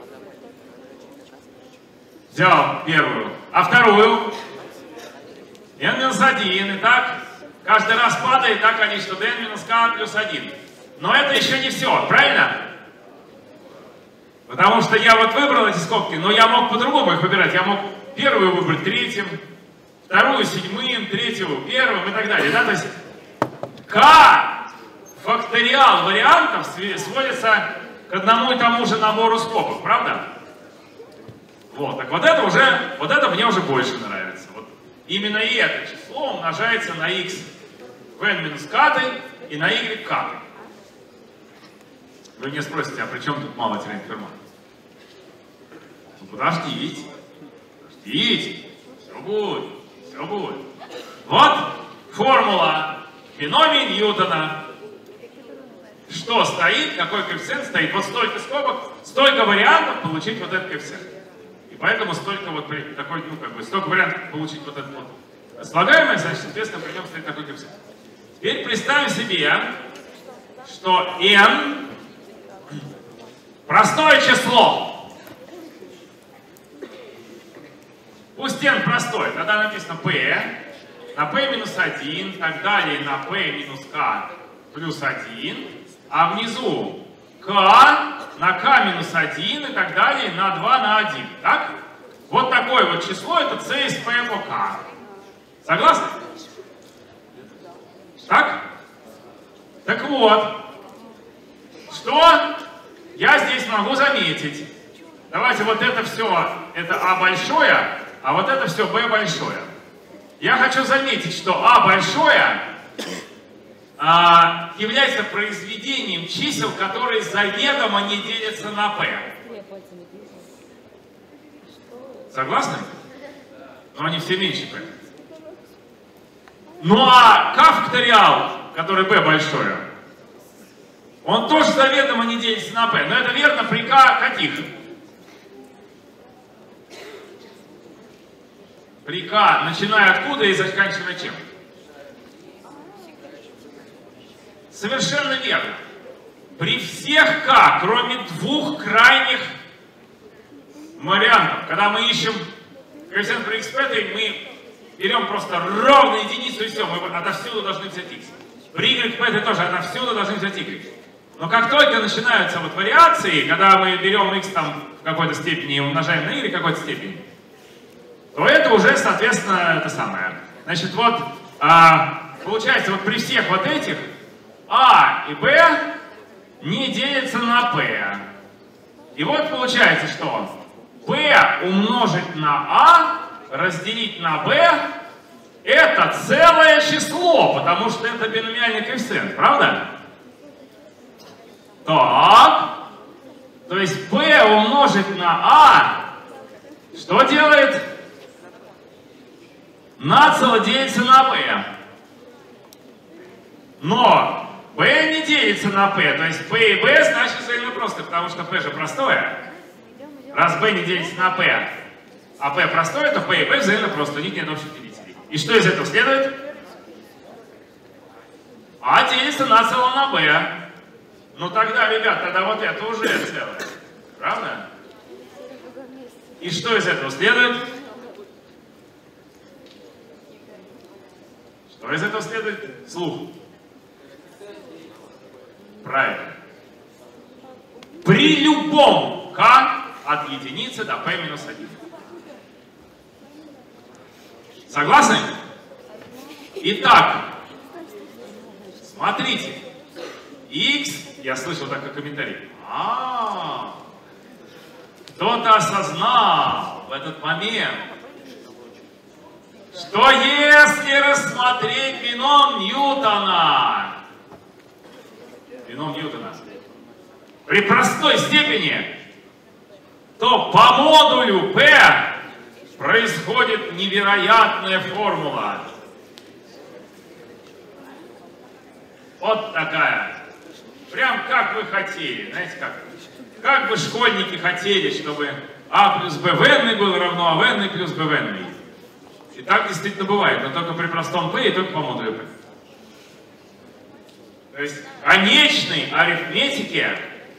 Взял первую. А вторую? n минус 1. Итак, каждый раз падает так количество d минус k плюс 1. Но это еще не все, правильно? Потому что я вот выбрал эти скобки, но я мог по-другому их выбирать. Я мог первую выбрать третьим, вторую седьмым, третью первым и так далее. Да? То есть k факториал вариантов сводится к одному и тому же набору скобок, правда? Вот, так вот это мне уже больше нравится. Вот именно и это число умножается на x в n минус k и на y k. Вы мне спросите, а при чем тут малый тире Ферма? Ну, подождите. будет, все будет. Вот формула биномия Ньютона. Что стоит, какой коэффициент стоит. Вот столько скобок, столько вариантов получить вот этот коэффициент. И поэтому столько вот такой, ну как бы, столько вариантов получить вот этот вот слагаемое, значит, соответственно, при нем стоит такой коэффициент. Теперь представим себе, что n простое число. Пусть n простой, тогда написано p, на p минус 1, так далее на p минус k плюс 1, а внизу k на k минус 1 и так далее на 2 на 1. Так? Вот такое вот число, это c из p по k. Согласны? Так? Так вот, что я здесь могу заметить? Давайте вот это все, это а большое, а вот это все b большое. Я хочу заметить, что а большое является произведением чисел, которые заведомо не делятся на p. Согласны? Но они все меньше p. Ну а k факториал, который b большое, он тоже заведомо не делится на p. Но это верно при k каких? При k, начиная откуда и заканчивая чем? Совершенно верно. При всех k, кроме двух крайних вариантов, когда мы ищем коэффициент при xp, мы берем просто ровно единицу и все, мы отовсюду должны взять x. При yp тоже отовсюду должны взять y. Но как только начинаются вот вариации, когда мы берем x там в какой-то степени и умножаем на y в какой-то степени, то это уже, соответственно, это самое. Значит, вот получается, вот при всех вот этих а и b не делятся на p. И вот получается, что p умножить на a разделить на b это целое число, потому что это биномиальный коэффициент, правда? Так, то есть p умножить на a что делает? Нацело делится на p. Но p не делится на p, то есть p и b значит взаимно просто, потому что p же простое. Раз b не делится на p, а p простое, то p и b взаимно просто, у них нет общих делителей. И что из этого следует? А делится нацело на b. Ну тогда, ребят, тогда вот это уже целое. Правда? И что из этого следует? Что из этого следует? Слух. Правильно. При любом k от единицы до p минус 1. Согласны? Итак, смотрите. X, я слышал такой комментарий. Кто-то осознал в этот момент, что если рассмотреть бином Ньютона, при простой степени, то по модулю P происходит невероятная формула. Вот такая. Прям как вы хотели. Знаете как? Как бы школьники хотели, чтобы А плюс Б в n было равно А в n плюс Б в n. И так действительно бывает, но только при простом P и только по модулю P. То есть конечной арифметики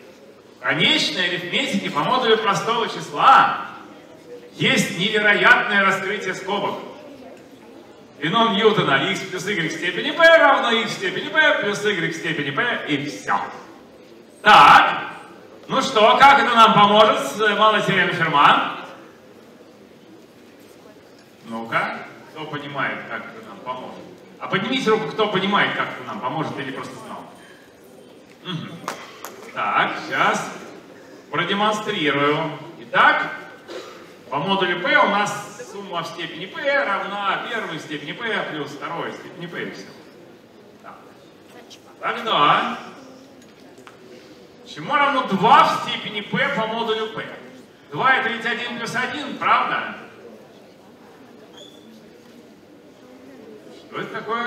по модулю простого числа есть невероятное раскрытие скобок. Бином Ньютона x плюс y в степени p равно x в степени p плюс y в степени p и все. Так, ну что, как это нам поможет с малой теоремой Ферма? Ну-ка, кто понимает, как это нам поможет? А поднимите руку, кто понимает, как это нам поможет или просто знал. Угу. Так, сейчас продемонстрирую. Итак, по модулю P у нас сумма в степени P равна первой степени P плюс второй степени P. И все. Так. Тогда, чему равно 2 в степени P по модулю P? 2 это ведь 1 плюс 1, правда? Что это такое?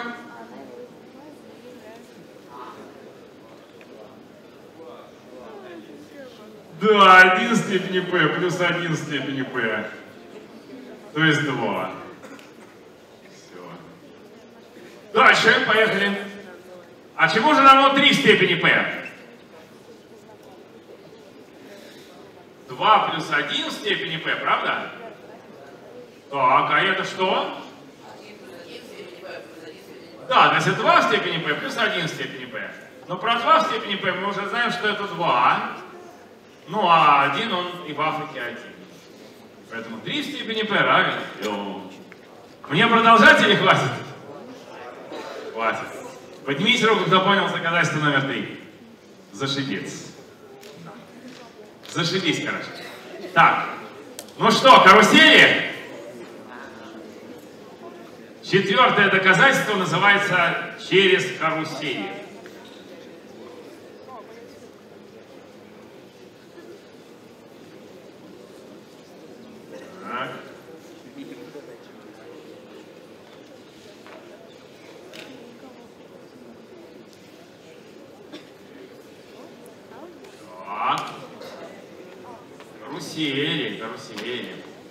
Да, 1 в степени p плюс 1 в степени p. То есть 2. Все. Дальше, поехали. А чему же равно 3 в степени p? 2 плюс 1 в степени p, правда? Так, а это что? Да, значит 2 в степени p плюс 1 в степени p. Но про 2 в степени p мы уже знаем, что это 2. Ну а 1 он и в Африке 1. Поэтому 3 в степени p равен 3. Мне продолжать или хватит? Хватит. Поднимите руку, кто понял доказательство номер 3. Зашибись. Зашибись, короче. Так. Ну что, карусели? Четвертое доказательство называется через карусели. Так. Так. Карусели, карусели.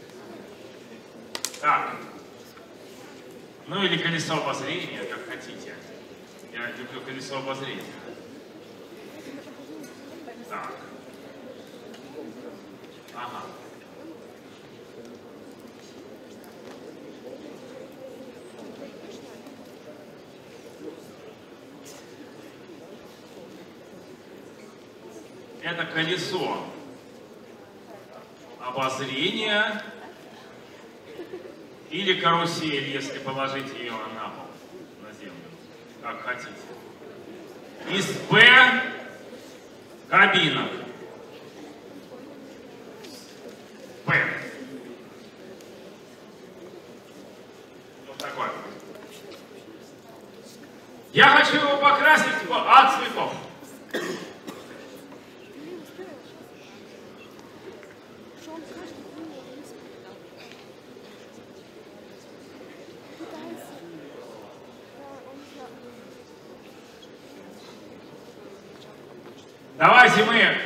Так. Ну или колесо обозрения, как хотите. Я люблю колесо обозрения. Так. Ага. Это колесо обозрения или карусель, если положить ее на пол, на землю, как хотите. Из P кабинок. P. Вот такой. Я хочу его покрасить в А цветов. Давайте мы,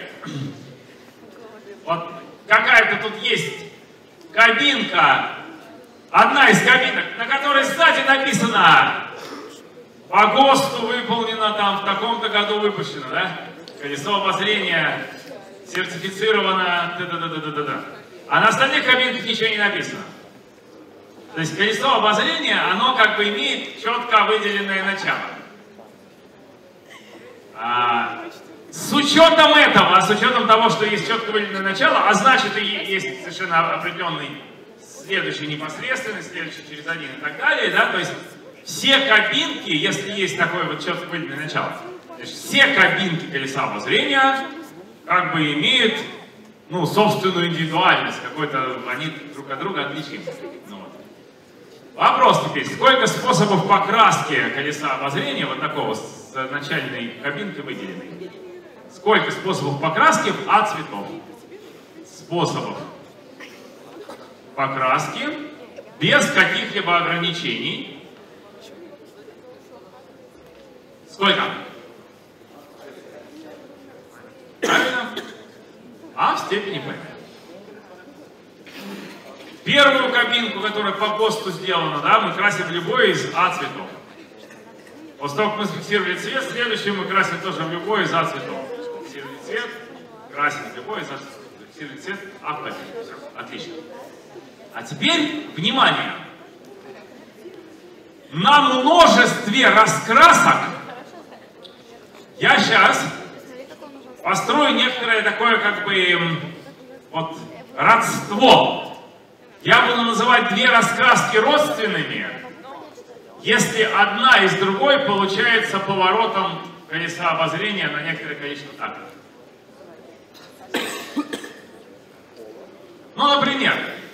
вот какая-то тут есть кабинка, одна из кабинок, на которой, кстати, написано по ГОСТу выполнено, там в таком-то году выпущено, да? Колесо обозрения сертифицировано, да-да-да-да-да-да. А на остальных кабинках ничего не написано. То есть колесо обозрения, оно как бы имеет четко выделенное начало. С учетом этого, с учетом того, что есть четко выделенное начало, а значит и есть совершенно определенный следующий непосредственный, следующий через один и так далее, да, то есть все кабинки, если есть такое вот четко выделенное начало, все кабинки колеса обозрения как бы имеют, ну, собственную индивидуальность, какой-то, они друг от друга отличимы. Ну, вот. Вопрос теперь, сколько способов покраски колеса обозрения, вот такого, с начальной кабинкой выделенной? Сколько способов покраски в А цветов? Способов покраски без каких-либо ограничений. Сколько? Правильно? А в степени P. Первую кабинку, которая по ГОСТу сделана, да, мы красим в любой из А цветов. После того, как мы зафиксировали цвет, следующую мы красим тоже в любой из А цветов. Зафиксировали цвет, красим в любой из А цветов. Зафиксировали цвет, А в P. Все, отлично. А теперь, внимание! На множестве раскрасок я сейчас построю некоторое такое, как бы, вот, родство. Я буду называть две раскраски родственными, если одна из другой получается поворотом колеса обозрения на некоторое количество тактов. Ну, например,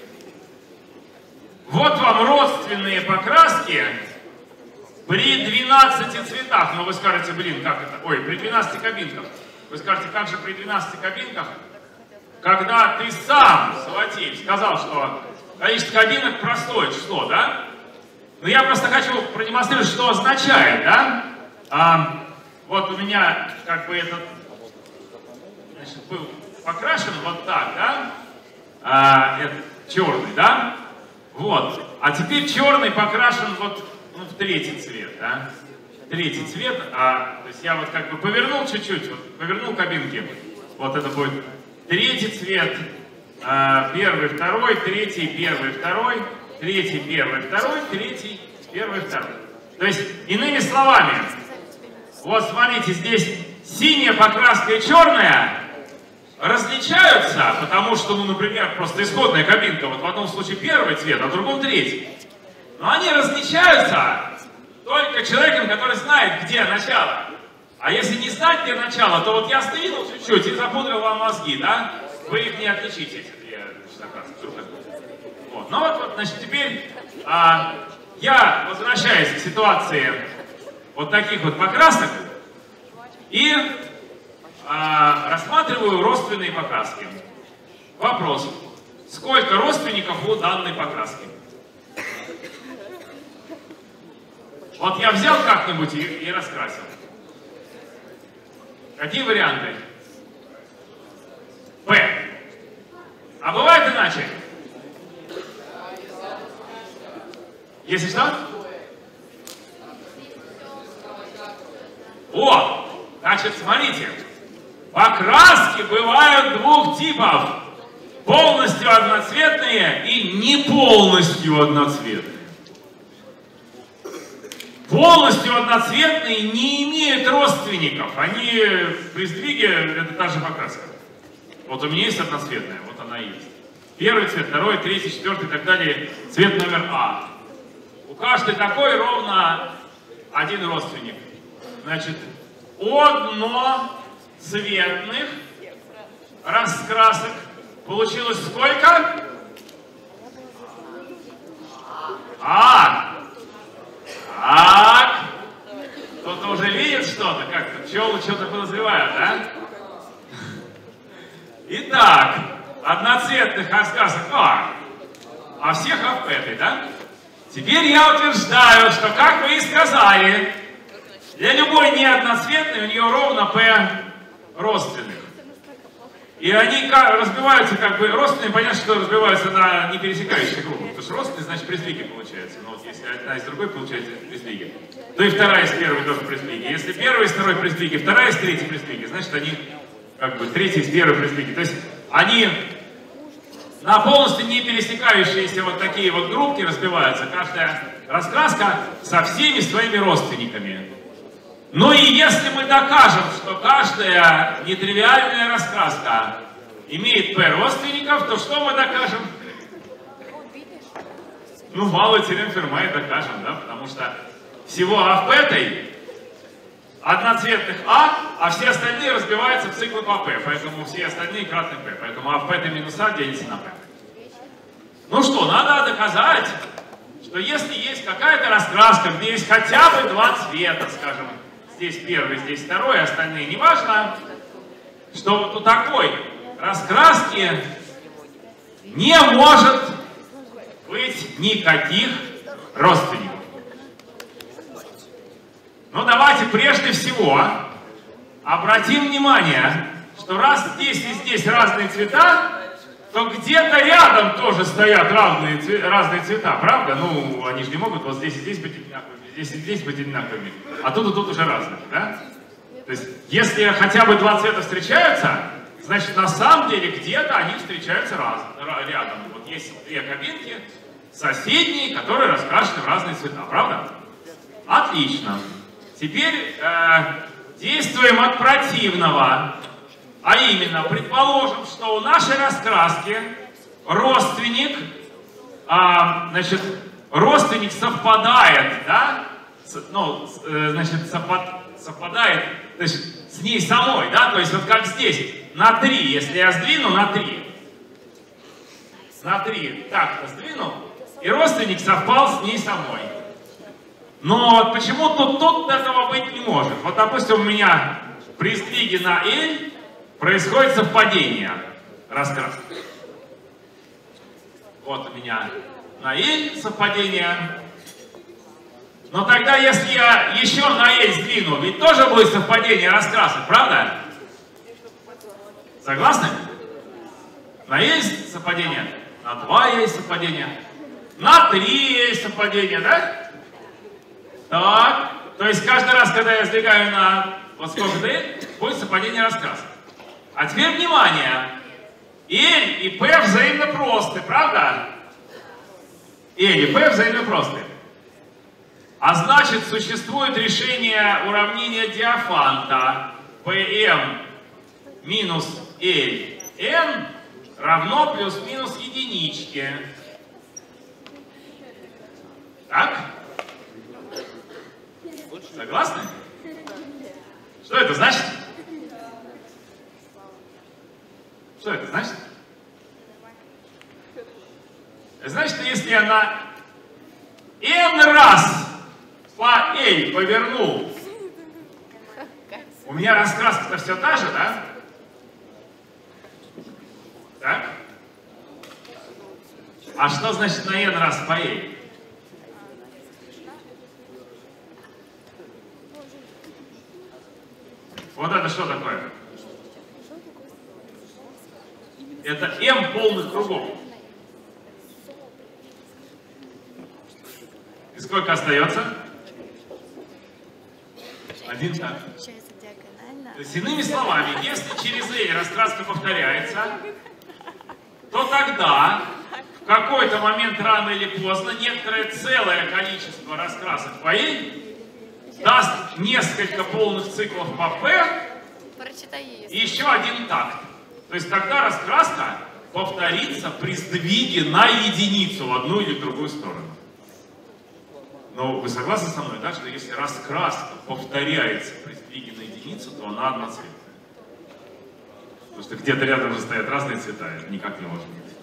вот вам родственные покраски при 12 цветах. Но вы скажете, блин, как это? Ой, при 12 кабинках. Вы скажете, как же при 12 кабинках? Когда ты сам, Салатеев, сказал, что количество кабинок простое число, да? Но я просто хочу продемонстрировать, что означает, да? Вот у меня как бы этот, значит, был покрашен вот так, да? Это черный, да? Вот. А теперь черный покрашен вот в третий цвет, да? Третий цвет, то есть я вот как бы повернул чуть-чуть, вот, повернул кабинки. Вот это будет третий цвет, первый, второй, третий, первый, второй, третий, первый, второй, третий, первый, второй. То есть, иными словами, вот смотрите, здесь синяя покраска и черная различаются, потому что, ну, например, просто исходная кабинка, вот в одном случае первый цвет, а в другом третий. Но они различаются только человеком, который знает, где начало. А если не знать, где начало, то вот я сдвинул чуть-чуть и запудрил вам мозги, да? Вы их не отличите, если я вот. Ну вот, значит, теперь я возвращаюсь к ситуации вот таких вот покрасок и рассматриваю родственные покраски. Вопрос. Сколько родственников у данной покраски? Вот я взял как-нибудь и раскрасил. Какие варианты? П. А бывает иначе? Если что? Вот. Значит, смотрите. Покраски бывают двух типов. Полностью одноцветные и не полностью одноцветные. Полностью одноцветные не имеют родственников. Они при сдвиге, это та же покраска. Вот у меня есть одноцветная, вот она и есть. Первый цвет, второй, третий, четвертый и так далее. Цвет номер А. У каждой такой ровно один родственник. Значит, одноцветных раскрасок получилось сколько? Так. Кто-то уже видит что-то, как-то пчелы что-то подозревают, да? Итак, одноцветных раскрасок а всех в этой, да? Теперь я утверждаю, что, как вы и сказали, для любой неодноцветной у нее ровно P родственных. И они разбиваются, как бы, родственные, понятно, что разбиваются на непересекающие группы. Потому что родственные, значит, при сдвиге получается. Но вот если одна из другой получается при сдвиге, то и вторая из первой тоже при сдвиге. Если первая из второй при сдвиге, вторая из третьей при сдвиге, значит, они, как бы, третья из первой при сдвиге. То есть они на полностью не пересекающиеся вот такие вот группки разбиваются. Каждая раскраска со всеми своими родственниками. Ну и если мы докажем, что каждая нетривиальная раскраска имеет P родственников, то что мы докажем? Ну, малый теорем Ферма и докажем, да, потому что всего А в этой одноцветных а все остальные разбиваются в циклы по P, поэтому все остальные кратны P, поэтому А в этой минус А делится на P. Ну что, надо доказать, что если есть какая-то раскраска, где есть хотя бы два цвета, скажем, здесь первый, здесь второй, остальные неважно, что вот у такой раскраски не может быть никаких родственников. Но давайте прежде всего обратим внимание, что раз здесь и здесь разные цвета, то где-то рядом тоже стоят разные цвета, правда? Ну, они же не могут вот здесь и здесь быть одинаковыми, здесь и здесь быть одинаковыми, а тут и тут уже разные, да? То есть, если хотя бы два цвета встречаются, значит, на самом деле где-то они встречаются рядом. Вот есть две кабинки соседние, которые раскрашены в разные цвета, правда? Отлично. Теперь действуем от противного. А именно, предположим, что у нашей раскраски родственник, родственник совпадает, да? Значит, совпадает, то есть с ней самой, да? То есть вот как здесь, на 3, если я сдвину, на 3. На 3 так-то сдвину, и родственник совпал с ней самой. Но вот почему-то тут этого быть не может. Вот, допустим, у меня при сдвиге на L происходит совпадение раскраски. Вот у меня на L совпадение, Но тогда, если я еще на L сдвину, ведь тоже будет совпадение раскрасок, правда? Согласны? На L есть совпадение, на 2 есть совпадение, на 3 есть совпадение, да? Так, то есть каждый раз, когда я сдвигаю на вот сколько-то L, будет совпадение раскрасок. А теперь внимание! L и P взаимно просты, правда? L и P взаимно просты. А значит, существует решение уравнения Диофанта Pm минус Ln равно плюс-минус единичке. Так? Согласны? Что это значит? Что это значит? Это значит, что если я на n раз по L поверну, у меня раскраска-то все та же, да? Так? А что значит на n раз по L? Вот это что такое? Это m полных кругов. И сколько остается? Один так. То есть, иными словами, если через L раскраска повторяется, то тогда в какой-то момент рано или поздно некоторое целое количество раскрасок по L даст несколько полных циклов по P и еще один такт. То есть тогда раскраска повторится при сдвиге на единицу в одну или в другую сторону. Но вы согласны со мной, да, что если раскраска повторяется при сдвиге на единицу, то она одноцветная? Потому что где-то рядом же стоят разные цвета, это никак не может быть.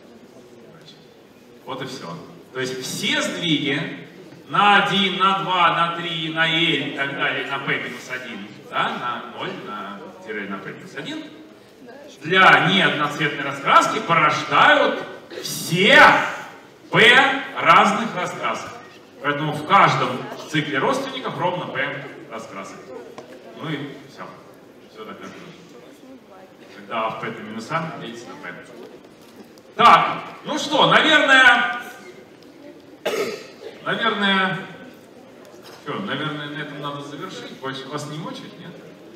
Вот и все. То есть все сдвиги на 1, на 2, на 3, на L и так далее, на P минус 1, да, на 0, на P минус 1, для неодноцветной раскраски порождают все P разных раскрасок. Поэтому в каждом цикле родственников ровно P раскрасок. Ну и все. Все так это. Когда в P это минус А делится на P. Так, ну что, наверное, на этом надо завершить. Больше вас не мучить, нет?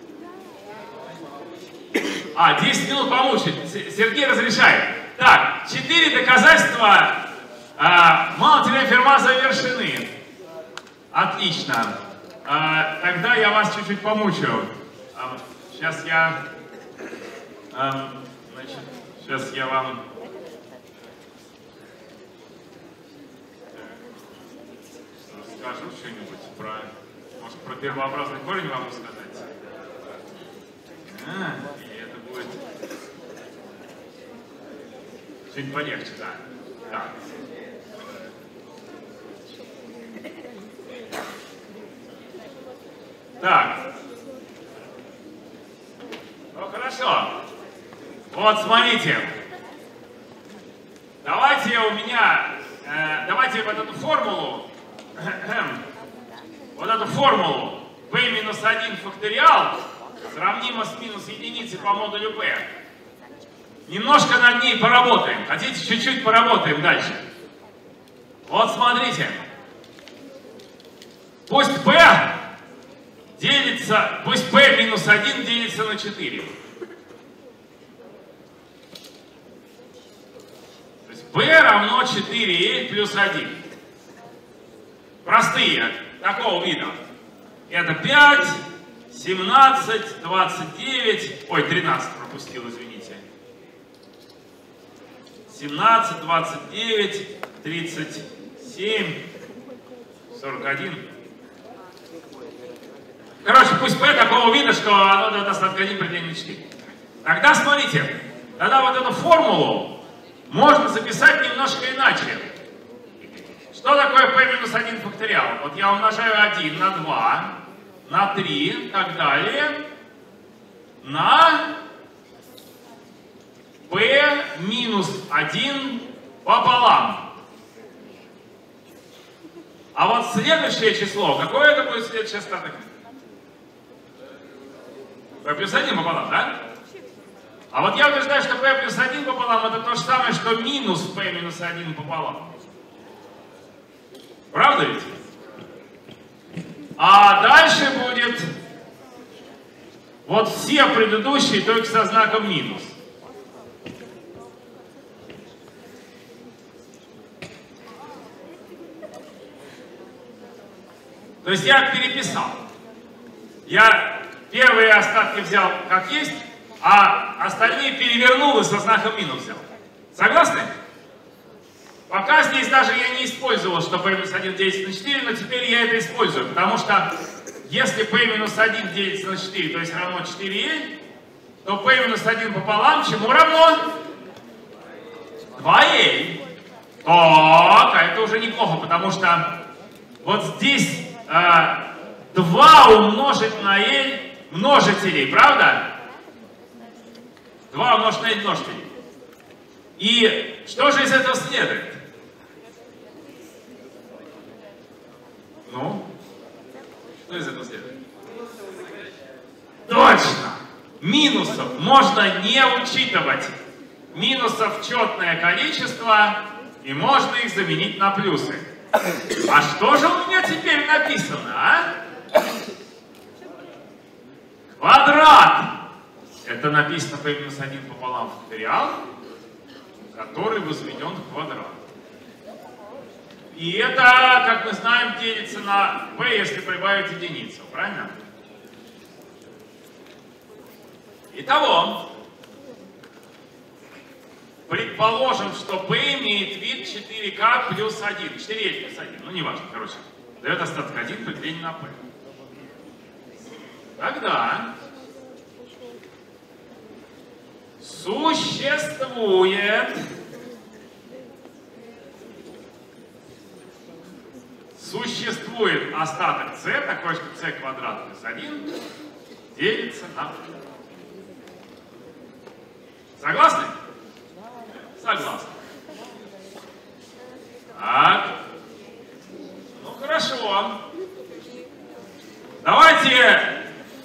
10 минут помучить. Сергей разрешает. Так, 4 доказательства малотеорем Ферма завершены. Отлично. Тогда я вас чуть-чуть помучаю. Сейчас я вам расскажу что-нибудь может, про первообразный корень вам рассказать. И это будет чуть полегче, да. Так. Так. Ну хорошо. Вот смотрите. Давайте давайте вот эту формулу p минус 1 факториал сравнимо с минус единицей по модулю p. Немножко над ней поработаем. Хотите, чуть-чуть поработаем дальше. Вот смотрите. Пусть p минус 1 делится на 4. То есть p равно 4l плюс 1. Простые, такого вида. Это 5, 17, 29, ой, 13 пропустил, извините. 17, 29, 37, 41. Короче, пусть P такого вида, что оно даст отгоним предельно 4. Тогда смотрите, тогда вот эту формулу можно записать немножко иначе. Что такое P минус 1 факториал? Вот я умножаю 1 на 2, на 3 и так далее, на P минус 1 пополам. А вот следующее число, какое это будет следующий остаток? P плюс 1 пополам, да? А вот я утверждаю, что P плюс 1 пополам это то же самое, что минус P минус 1 пополам. Правда ведь? А дальше будет вот все предыдущие, только со знаком минус. То есть я переписал. Я первые остатки взял как есть, а остальные перевернул и со знаком минус взял. Согласны? Пока здесь даже я не использовал, что p минус 1 делится на 4, но теперь я это использую, потому что если p минус 1 делится на 4, то есть равно 4l, то p минус 1 пополам чему равно? 2l. Так, а это уже неплохо, потому что вот здесь 2 умножить на l множителей, правда? 2 умножить на l множителей. И что же из этого следует? Ну? Что из этого следует? Точно! Минусов можно не учитывать. Минусов четное количество, и можно их заменить на плюсы. А что же у меня теперь написано, а? Квадрат! Это написано p минус 1 пополам факториал, который возведен в квадрат. И это, как мы знаем, делится на p, если прибавить единицу, правильно? Итого, предположим, что p имеет вид 4k плюс 1, 4l плюс 1, ну неважно, короче, дает остаток 1 при делении на p. Тогда существует остаток c, такой, что c квадрат плюс 1 делится на p. Согласны? Согласны. Так. Ну хорошо. Давайте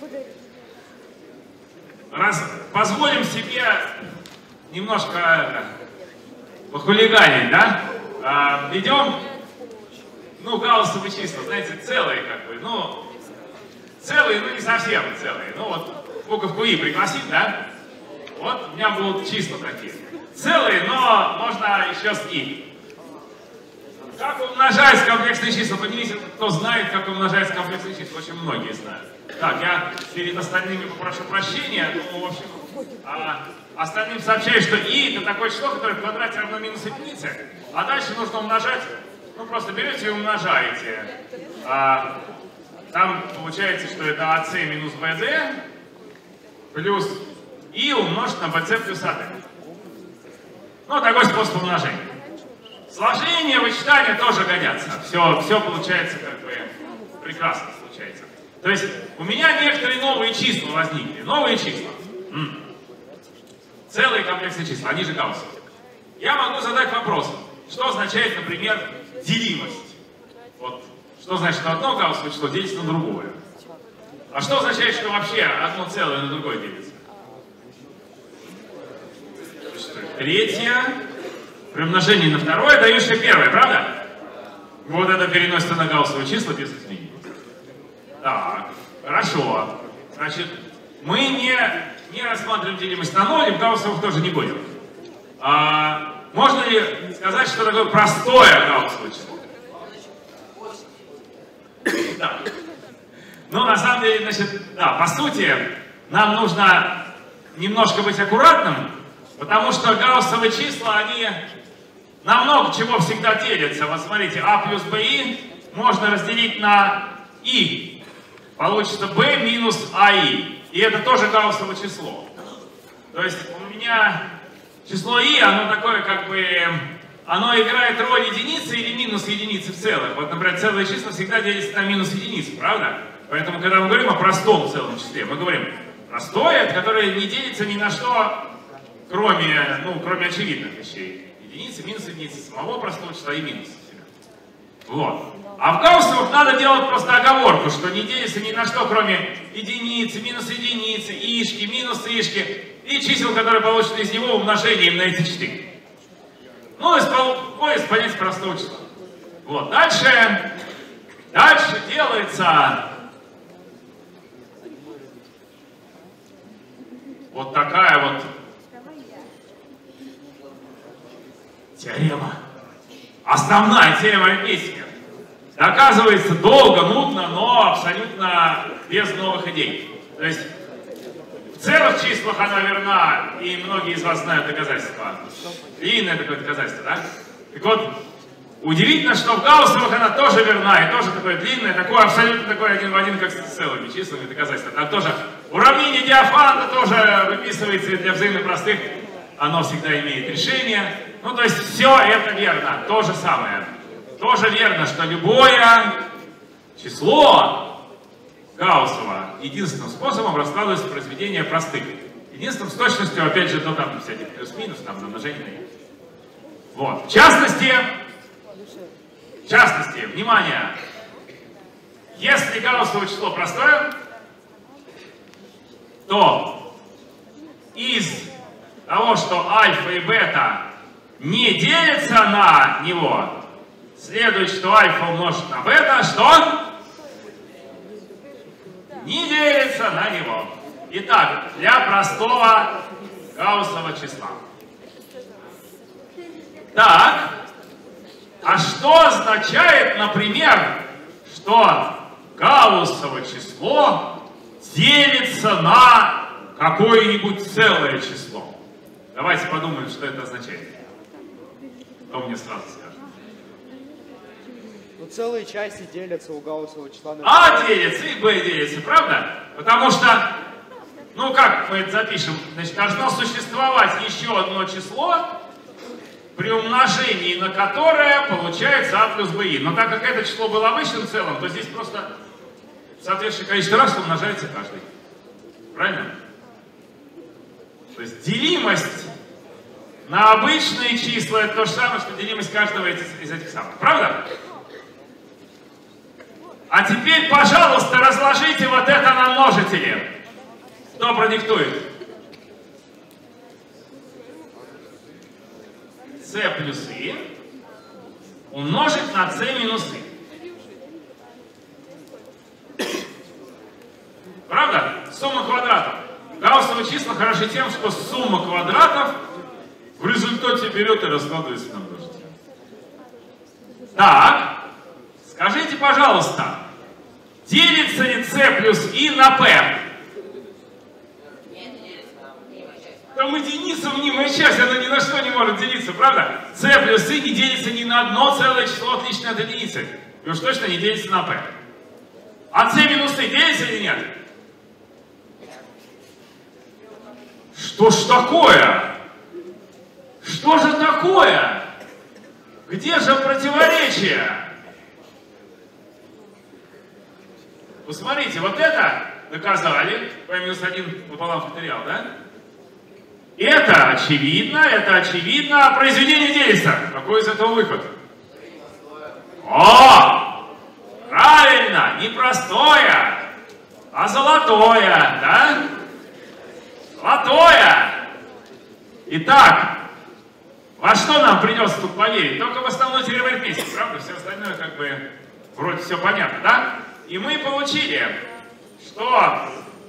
позволим себе немножко похулиганить, да? Идем, ну, гауссовые числа, знаете, целые как бы, ну, целые, ну не совсем целые. Ну вот буковку И пригласить, да? Вот у меня будут числа такие. Целые, но можно еще с И. Как умножать комплексные числа? Поднимите, кто знает, как умножать комплексные числа. Очень многие знают. Так, я перед остальными попрошу прощения. Ну, в общем, остальным сообщаю, что И это такое число, которое в квадрате равно минус единице. А дальше нужно умножать. Ну, просто берете и умножаете. Там получается, что это АС минус БД плюс И умножить на БС плюс АД. Ну, такой способ умножения. Сложение, вычитание тоже годятся. Все получается как бы прекрасно случается. То есть у меня некоторые новые числа возникли. Новые числа. Целые комплексные числа, они же гауссовые. Я могу задать вопрос, что означает, например, делимость. Вот, что значит, что одно гауссовое число делится на другое. А что означает, что вообще одно целое на другое делится? Третье. При умножении на второе дающее первое, правда? Вот это переносится на гауссовые числа без изменений. Так, хорошо. Значит, мы не рассматриваем делимость на 0, и в гауссовых тоже не будем. Можно ли сказать, что такое простое гауссовое число? Да. Ну, на самом деле, значит, да, по сути, нам нужно немножко быть аккуратным, потому что гауссовые числа, они на много чего всегда делятся. Вот смотрите, А плюс БИ можно разделить на И. Получится B минус АИ. И это тоже гауссово число. То есть у меня число И, оно такое как бы, оно играет роль единицы или минус единицы в целых. Вот, например, целые числа всегда делятся на минус единицу, правда? Поэтому, когда мы говорим о простом целом числе, мы говорим простое, которое не делится ни на что, кроме очевидных вещей. Единицы, минус единицы, самого простого числа и минуса. Вот. А в гауссовых надо делать просто оговорку, что не делится ни на что, кроме единицы, минус единицы, ишки, минус ишки и чисел, которые получены из него умножением на эти 4. Ну, из понятия простого числа. Вот, дальше делается вот такая вот теорема. Основная теорема арифметики. Доказывается долго, нудно, но абсолютно без новых идей. То есть в целых числах она верна, и многие из вас знают доказательства. Длинное такое доказательство, да? Так вот, удивительно, что в гауссовых она тоже верна, и тоже такое длинное, такое абсолютно такое один в один, как с целыми числами доказательства. Там тоже уравнение Диофанта тоже выписывается, и для взаимно простых оно всегда имеет решение. Ну, то есть все это верно, то же самое. Тоже верно, что любое число гауссово единственным способом раскладывается в произведение простых. Единственным с точностью, опять же, ну там всяких плюс-минус, там умножение на n. Вот. В частности, внимание, если гауссово число простое, то из того, что альфа и бета не делятся на него, следует, что альфа умножить на бета, что? Не делится на него. Итак, для простого гауссового числа. Так, а что означает, например, что гауссово число делится на какое-нибудь целое число? Давайте подумаем, что это означает. Кто мне сразу скажет? Ну, целые части делятся у гауссового числа на А делится и Б делится, правда? Потому что, ну как мы это запишем? Значит, должно существовать еще одно число, при умножении на которое получается А плюс БИ. Но так как это число было обычным целым, то здесь просто соответствующее количество раз умножается каждый. Правильно? То есть делимость на обычные числа это то же самое, что делимость каждого из этих самых. Правда? А теперь, пожалуйста, разложите вот это на множители. Кто продиктует? С плюс И умножить на С минус И. Правда? Сумма квадратов. Гауссовые числа хороши тем, что сумма квадратов в результате берет и раскладывается на множители. Так, скажите, пожалуйста, делится ли С плюс И на П? Там единица мнимая часть, она ни на что не может делиться, правда? С плюс И не делится ни на одно целое число, отличное от единицы. И уж точно не делится на П. А С минус И делится или нет? Что ж такое? Что же такое? Где же противоречие? Посмотрите, вот это доказали, P-1 пополам факториал, да? Это очевидно, а произведение делится. Какой из этого выход? О! Правильно, не простое, а золотое, да? Золотое! Итак, во что нам придется тут поверить? Только в основную теорему арифметики, правда? Все остальное как бы вроде все понятно, да? И мы получили, что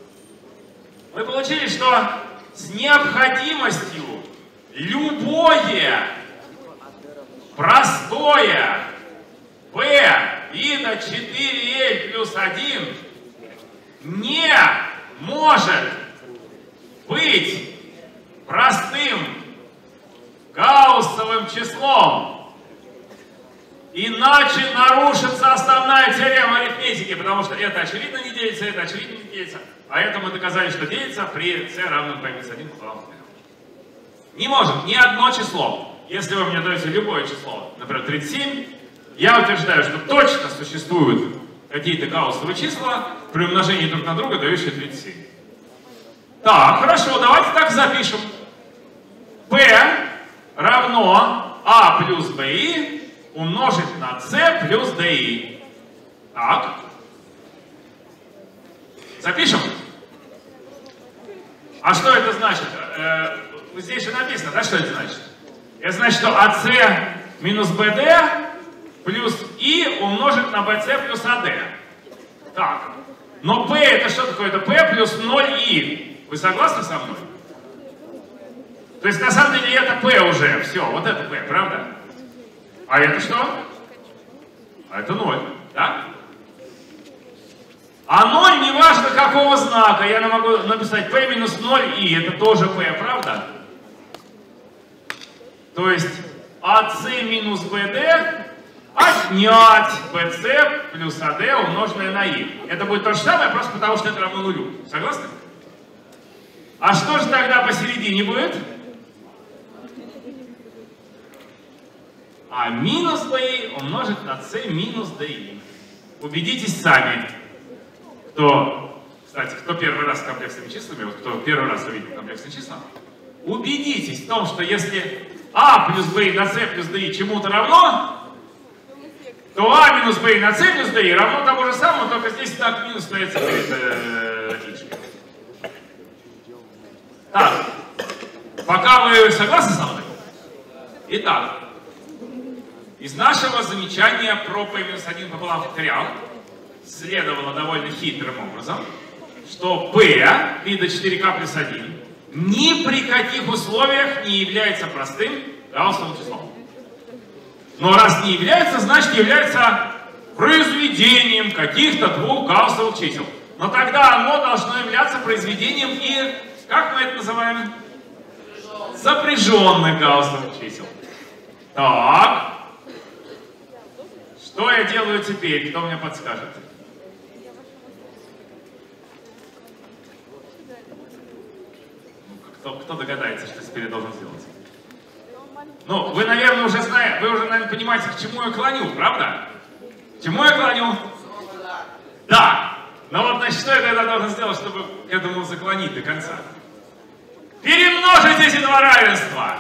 с необходимостью любое простое P и на 4L плюс 1 не может быть простым гауссовым числом. Иначе нарушится основная теорема арифметики, потому что это очевидно не делится, это очевидно не делится. А это мы доказали, что делится при c равном P-1 пополам факториал. Не может ни одно число. Если вы мне даете любое число, например, 37, я утверждаю, что точно существуют какие-то гауссовые числа при умножении друг на друга, дающие 37. Так, хорошо, давайте так запишем. P равно A плюс BI умножить на C плюс DI. Так. Запишем? А что это значит? Здесь же написано, да, что это значит? Это значит, что АС минус БД плюс И умножить на БС плюс АД. Так. Но P это что такое? Это P плюс 0И. Вы согласны со мной? То есть на самом деле это P уже. Все, вот это P, правда? А это что? А это 0, да? А 0 не важно какого знака. Я могу написать P минус 0И. Это тоже P, правда? То есть АС минус БД отнять BC плюс AD умноженное на I. Это будет то же самое, просто потому что это равно нулю. Согласны? А что же тогда посередине будет? А минус BI умножить на C минус DI. Убедитесь сами. Кстати, кто первый раз с комплексными числами, вот кто первый раз увидел комплексные числа, убедитесь в том, что если А плюс B на C плюс DI чему-то равно, то А минус B на C плюс DI равно тому же самому, только здесь так минус стоится перед ячкой. Так, пока вы согласны со мной? Итак, из нашего замечания про P-1 пополам факториал следовало довольно хитрым образом, что P вида 4K плюс 1 ни при каких условиях не является простым гауссовым числом. Но раз не является, значит является произведением каких-то двух гауссовых чисел. Но тогда оно должно являться произведением и, как мы это называем? Сопряженных гауссовых чисел. Так. Что я делаю теперь? Кто мне подскажет? Кто догадается, что теперь я должен сделать? Ну, вы, наверное, уже знаете, вы уже, наверное, понимаете, к чему я клоню, правда? К чему я клоню? Да. Но вот, значит, что я тогда должен сделать, чтобы к этому заклонить до конца? Перемножить эти два равенства.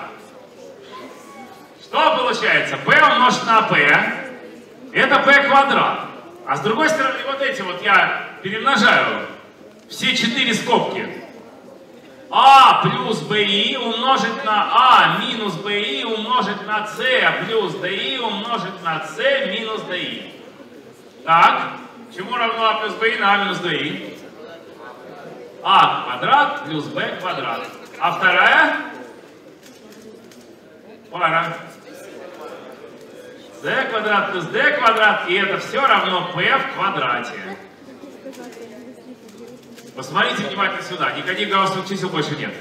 Что получается? P умножить на P, это P квадрат. А с другой стороны, вот эти вот я перемножаю все 4 скобки. А плюс BI умножить на А минус BI умножить на С плюс DI умножить на С минус DI. Так, чему равно А плюс BI на А минус DI? А квадрат плюс Б квадрат. А вторая пара. С квадрат плюс D квадрат, и это все равно P в квадрате. Посмотрите внимательно сюда. Никаких гауссовых чисел больше нет.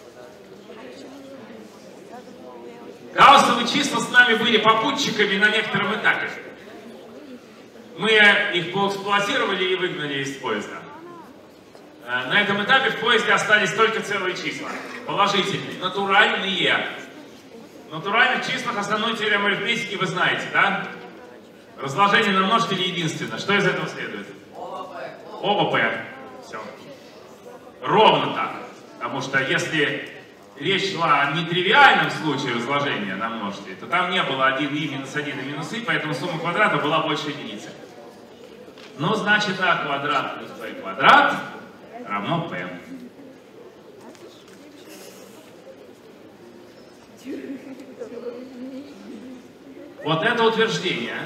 Гауссовые числа с нами были попутчиками на некотором этапе. Мы их поэксплуатировали и выгнали из поезда. На этом этапе в поезде остались только целые числа. Положительные, натуральные. В натуральных числах основную теорему арифметики вы знаете, да? Разложение на множители единственно. Что из этого следует? Оба P. Все. Ровно так. Потому что если речь шла о нетривиальном случае разложения на множители, то там не было 1i минус 1 и минус i, поэтому сумма квадрата была больше единицы. Ну, значит, а квадрат плюс b квадрат равно p. Вот это утверждение.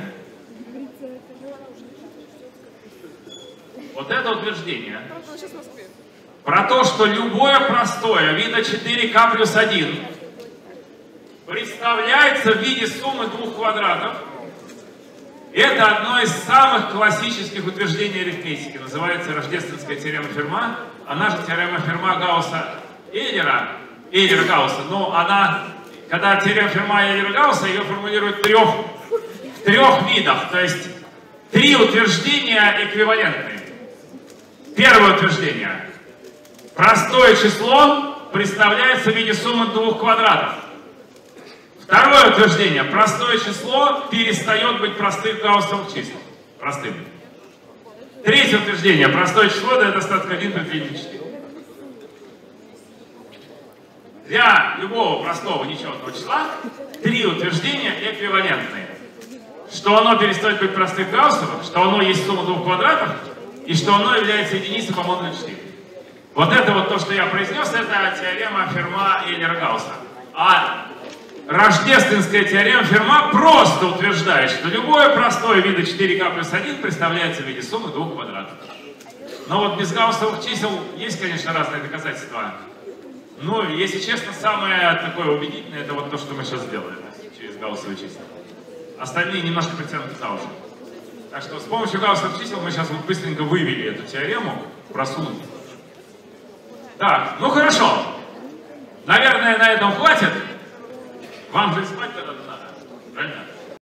Вот это утверждение про то, что любое простое вида 4К плюс 1 представляется в виде суммы двух квадратов. Это одно из самых классических утверждений арифметики. Называется рождественская теорема Ферма. Она же теорема Ферма Гаусса-Эйлера. Эйлера-Гаусса. Но она, когда теорема Ферма Эйлера-Гаусса, ее формулируют в трех видах. То есть 3 утверждения эквивалентные. Первое утверждение. Простое число представляется в виде суммы двух квадратов. Второе утверждение. Простое число перестает быть простым гауссовым числом. Простым. Третье утверждение. Простое число дает остаток 1 при длине 4. Для любого простого нечетного числа 3 утверждения эквивалентные. что оно перестает быть простым гауссовым, что оно есть сумма двух квадратов, и что оно является единицей по модулю 4. Вот это вот то, что я произнес, это теорема Ферма и Эйлера-Гаусса. А рождественская теорема Ферма просто утверждает, что любое простое вида 4k плюс 1 представляется в виде суммы двух квадратов. Но вот без гауссовых чисел есть, конечно, разные доказательства. Но, если честно, самое такое убедительное, это вот то, что мы сейчас сделали, через гауссовые числа. Остальные немножко притянуты за уши. Так что с помощью гауссовых чисел мы сейчас вот быстренько вывели эту теорему, просунули. Так, ну хорошо. Наверное, на этом хватит. Вам же спать когда-то надо, правильно?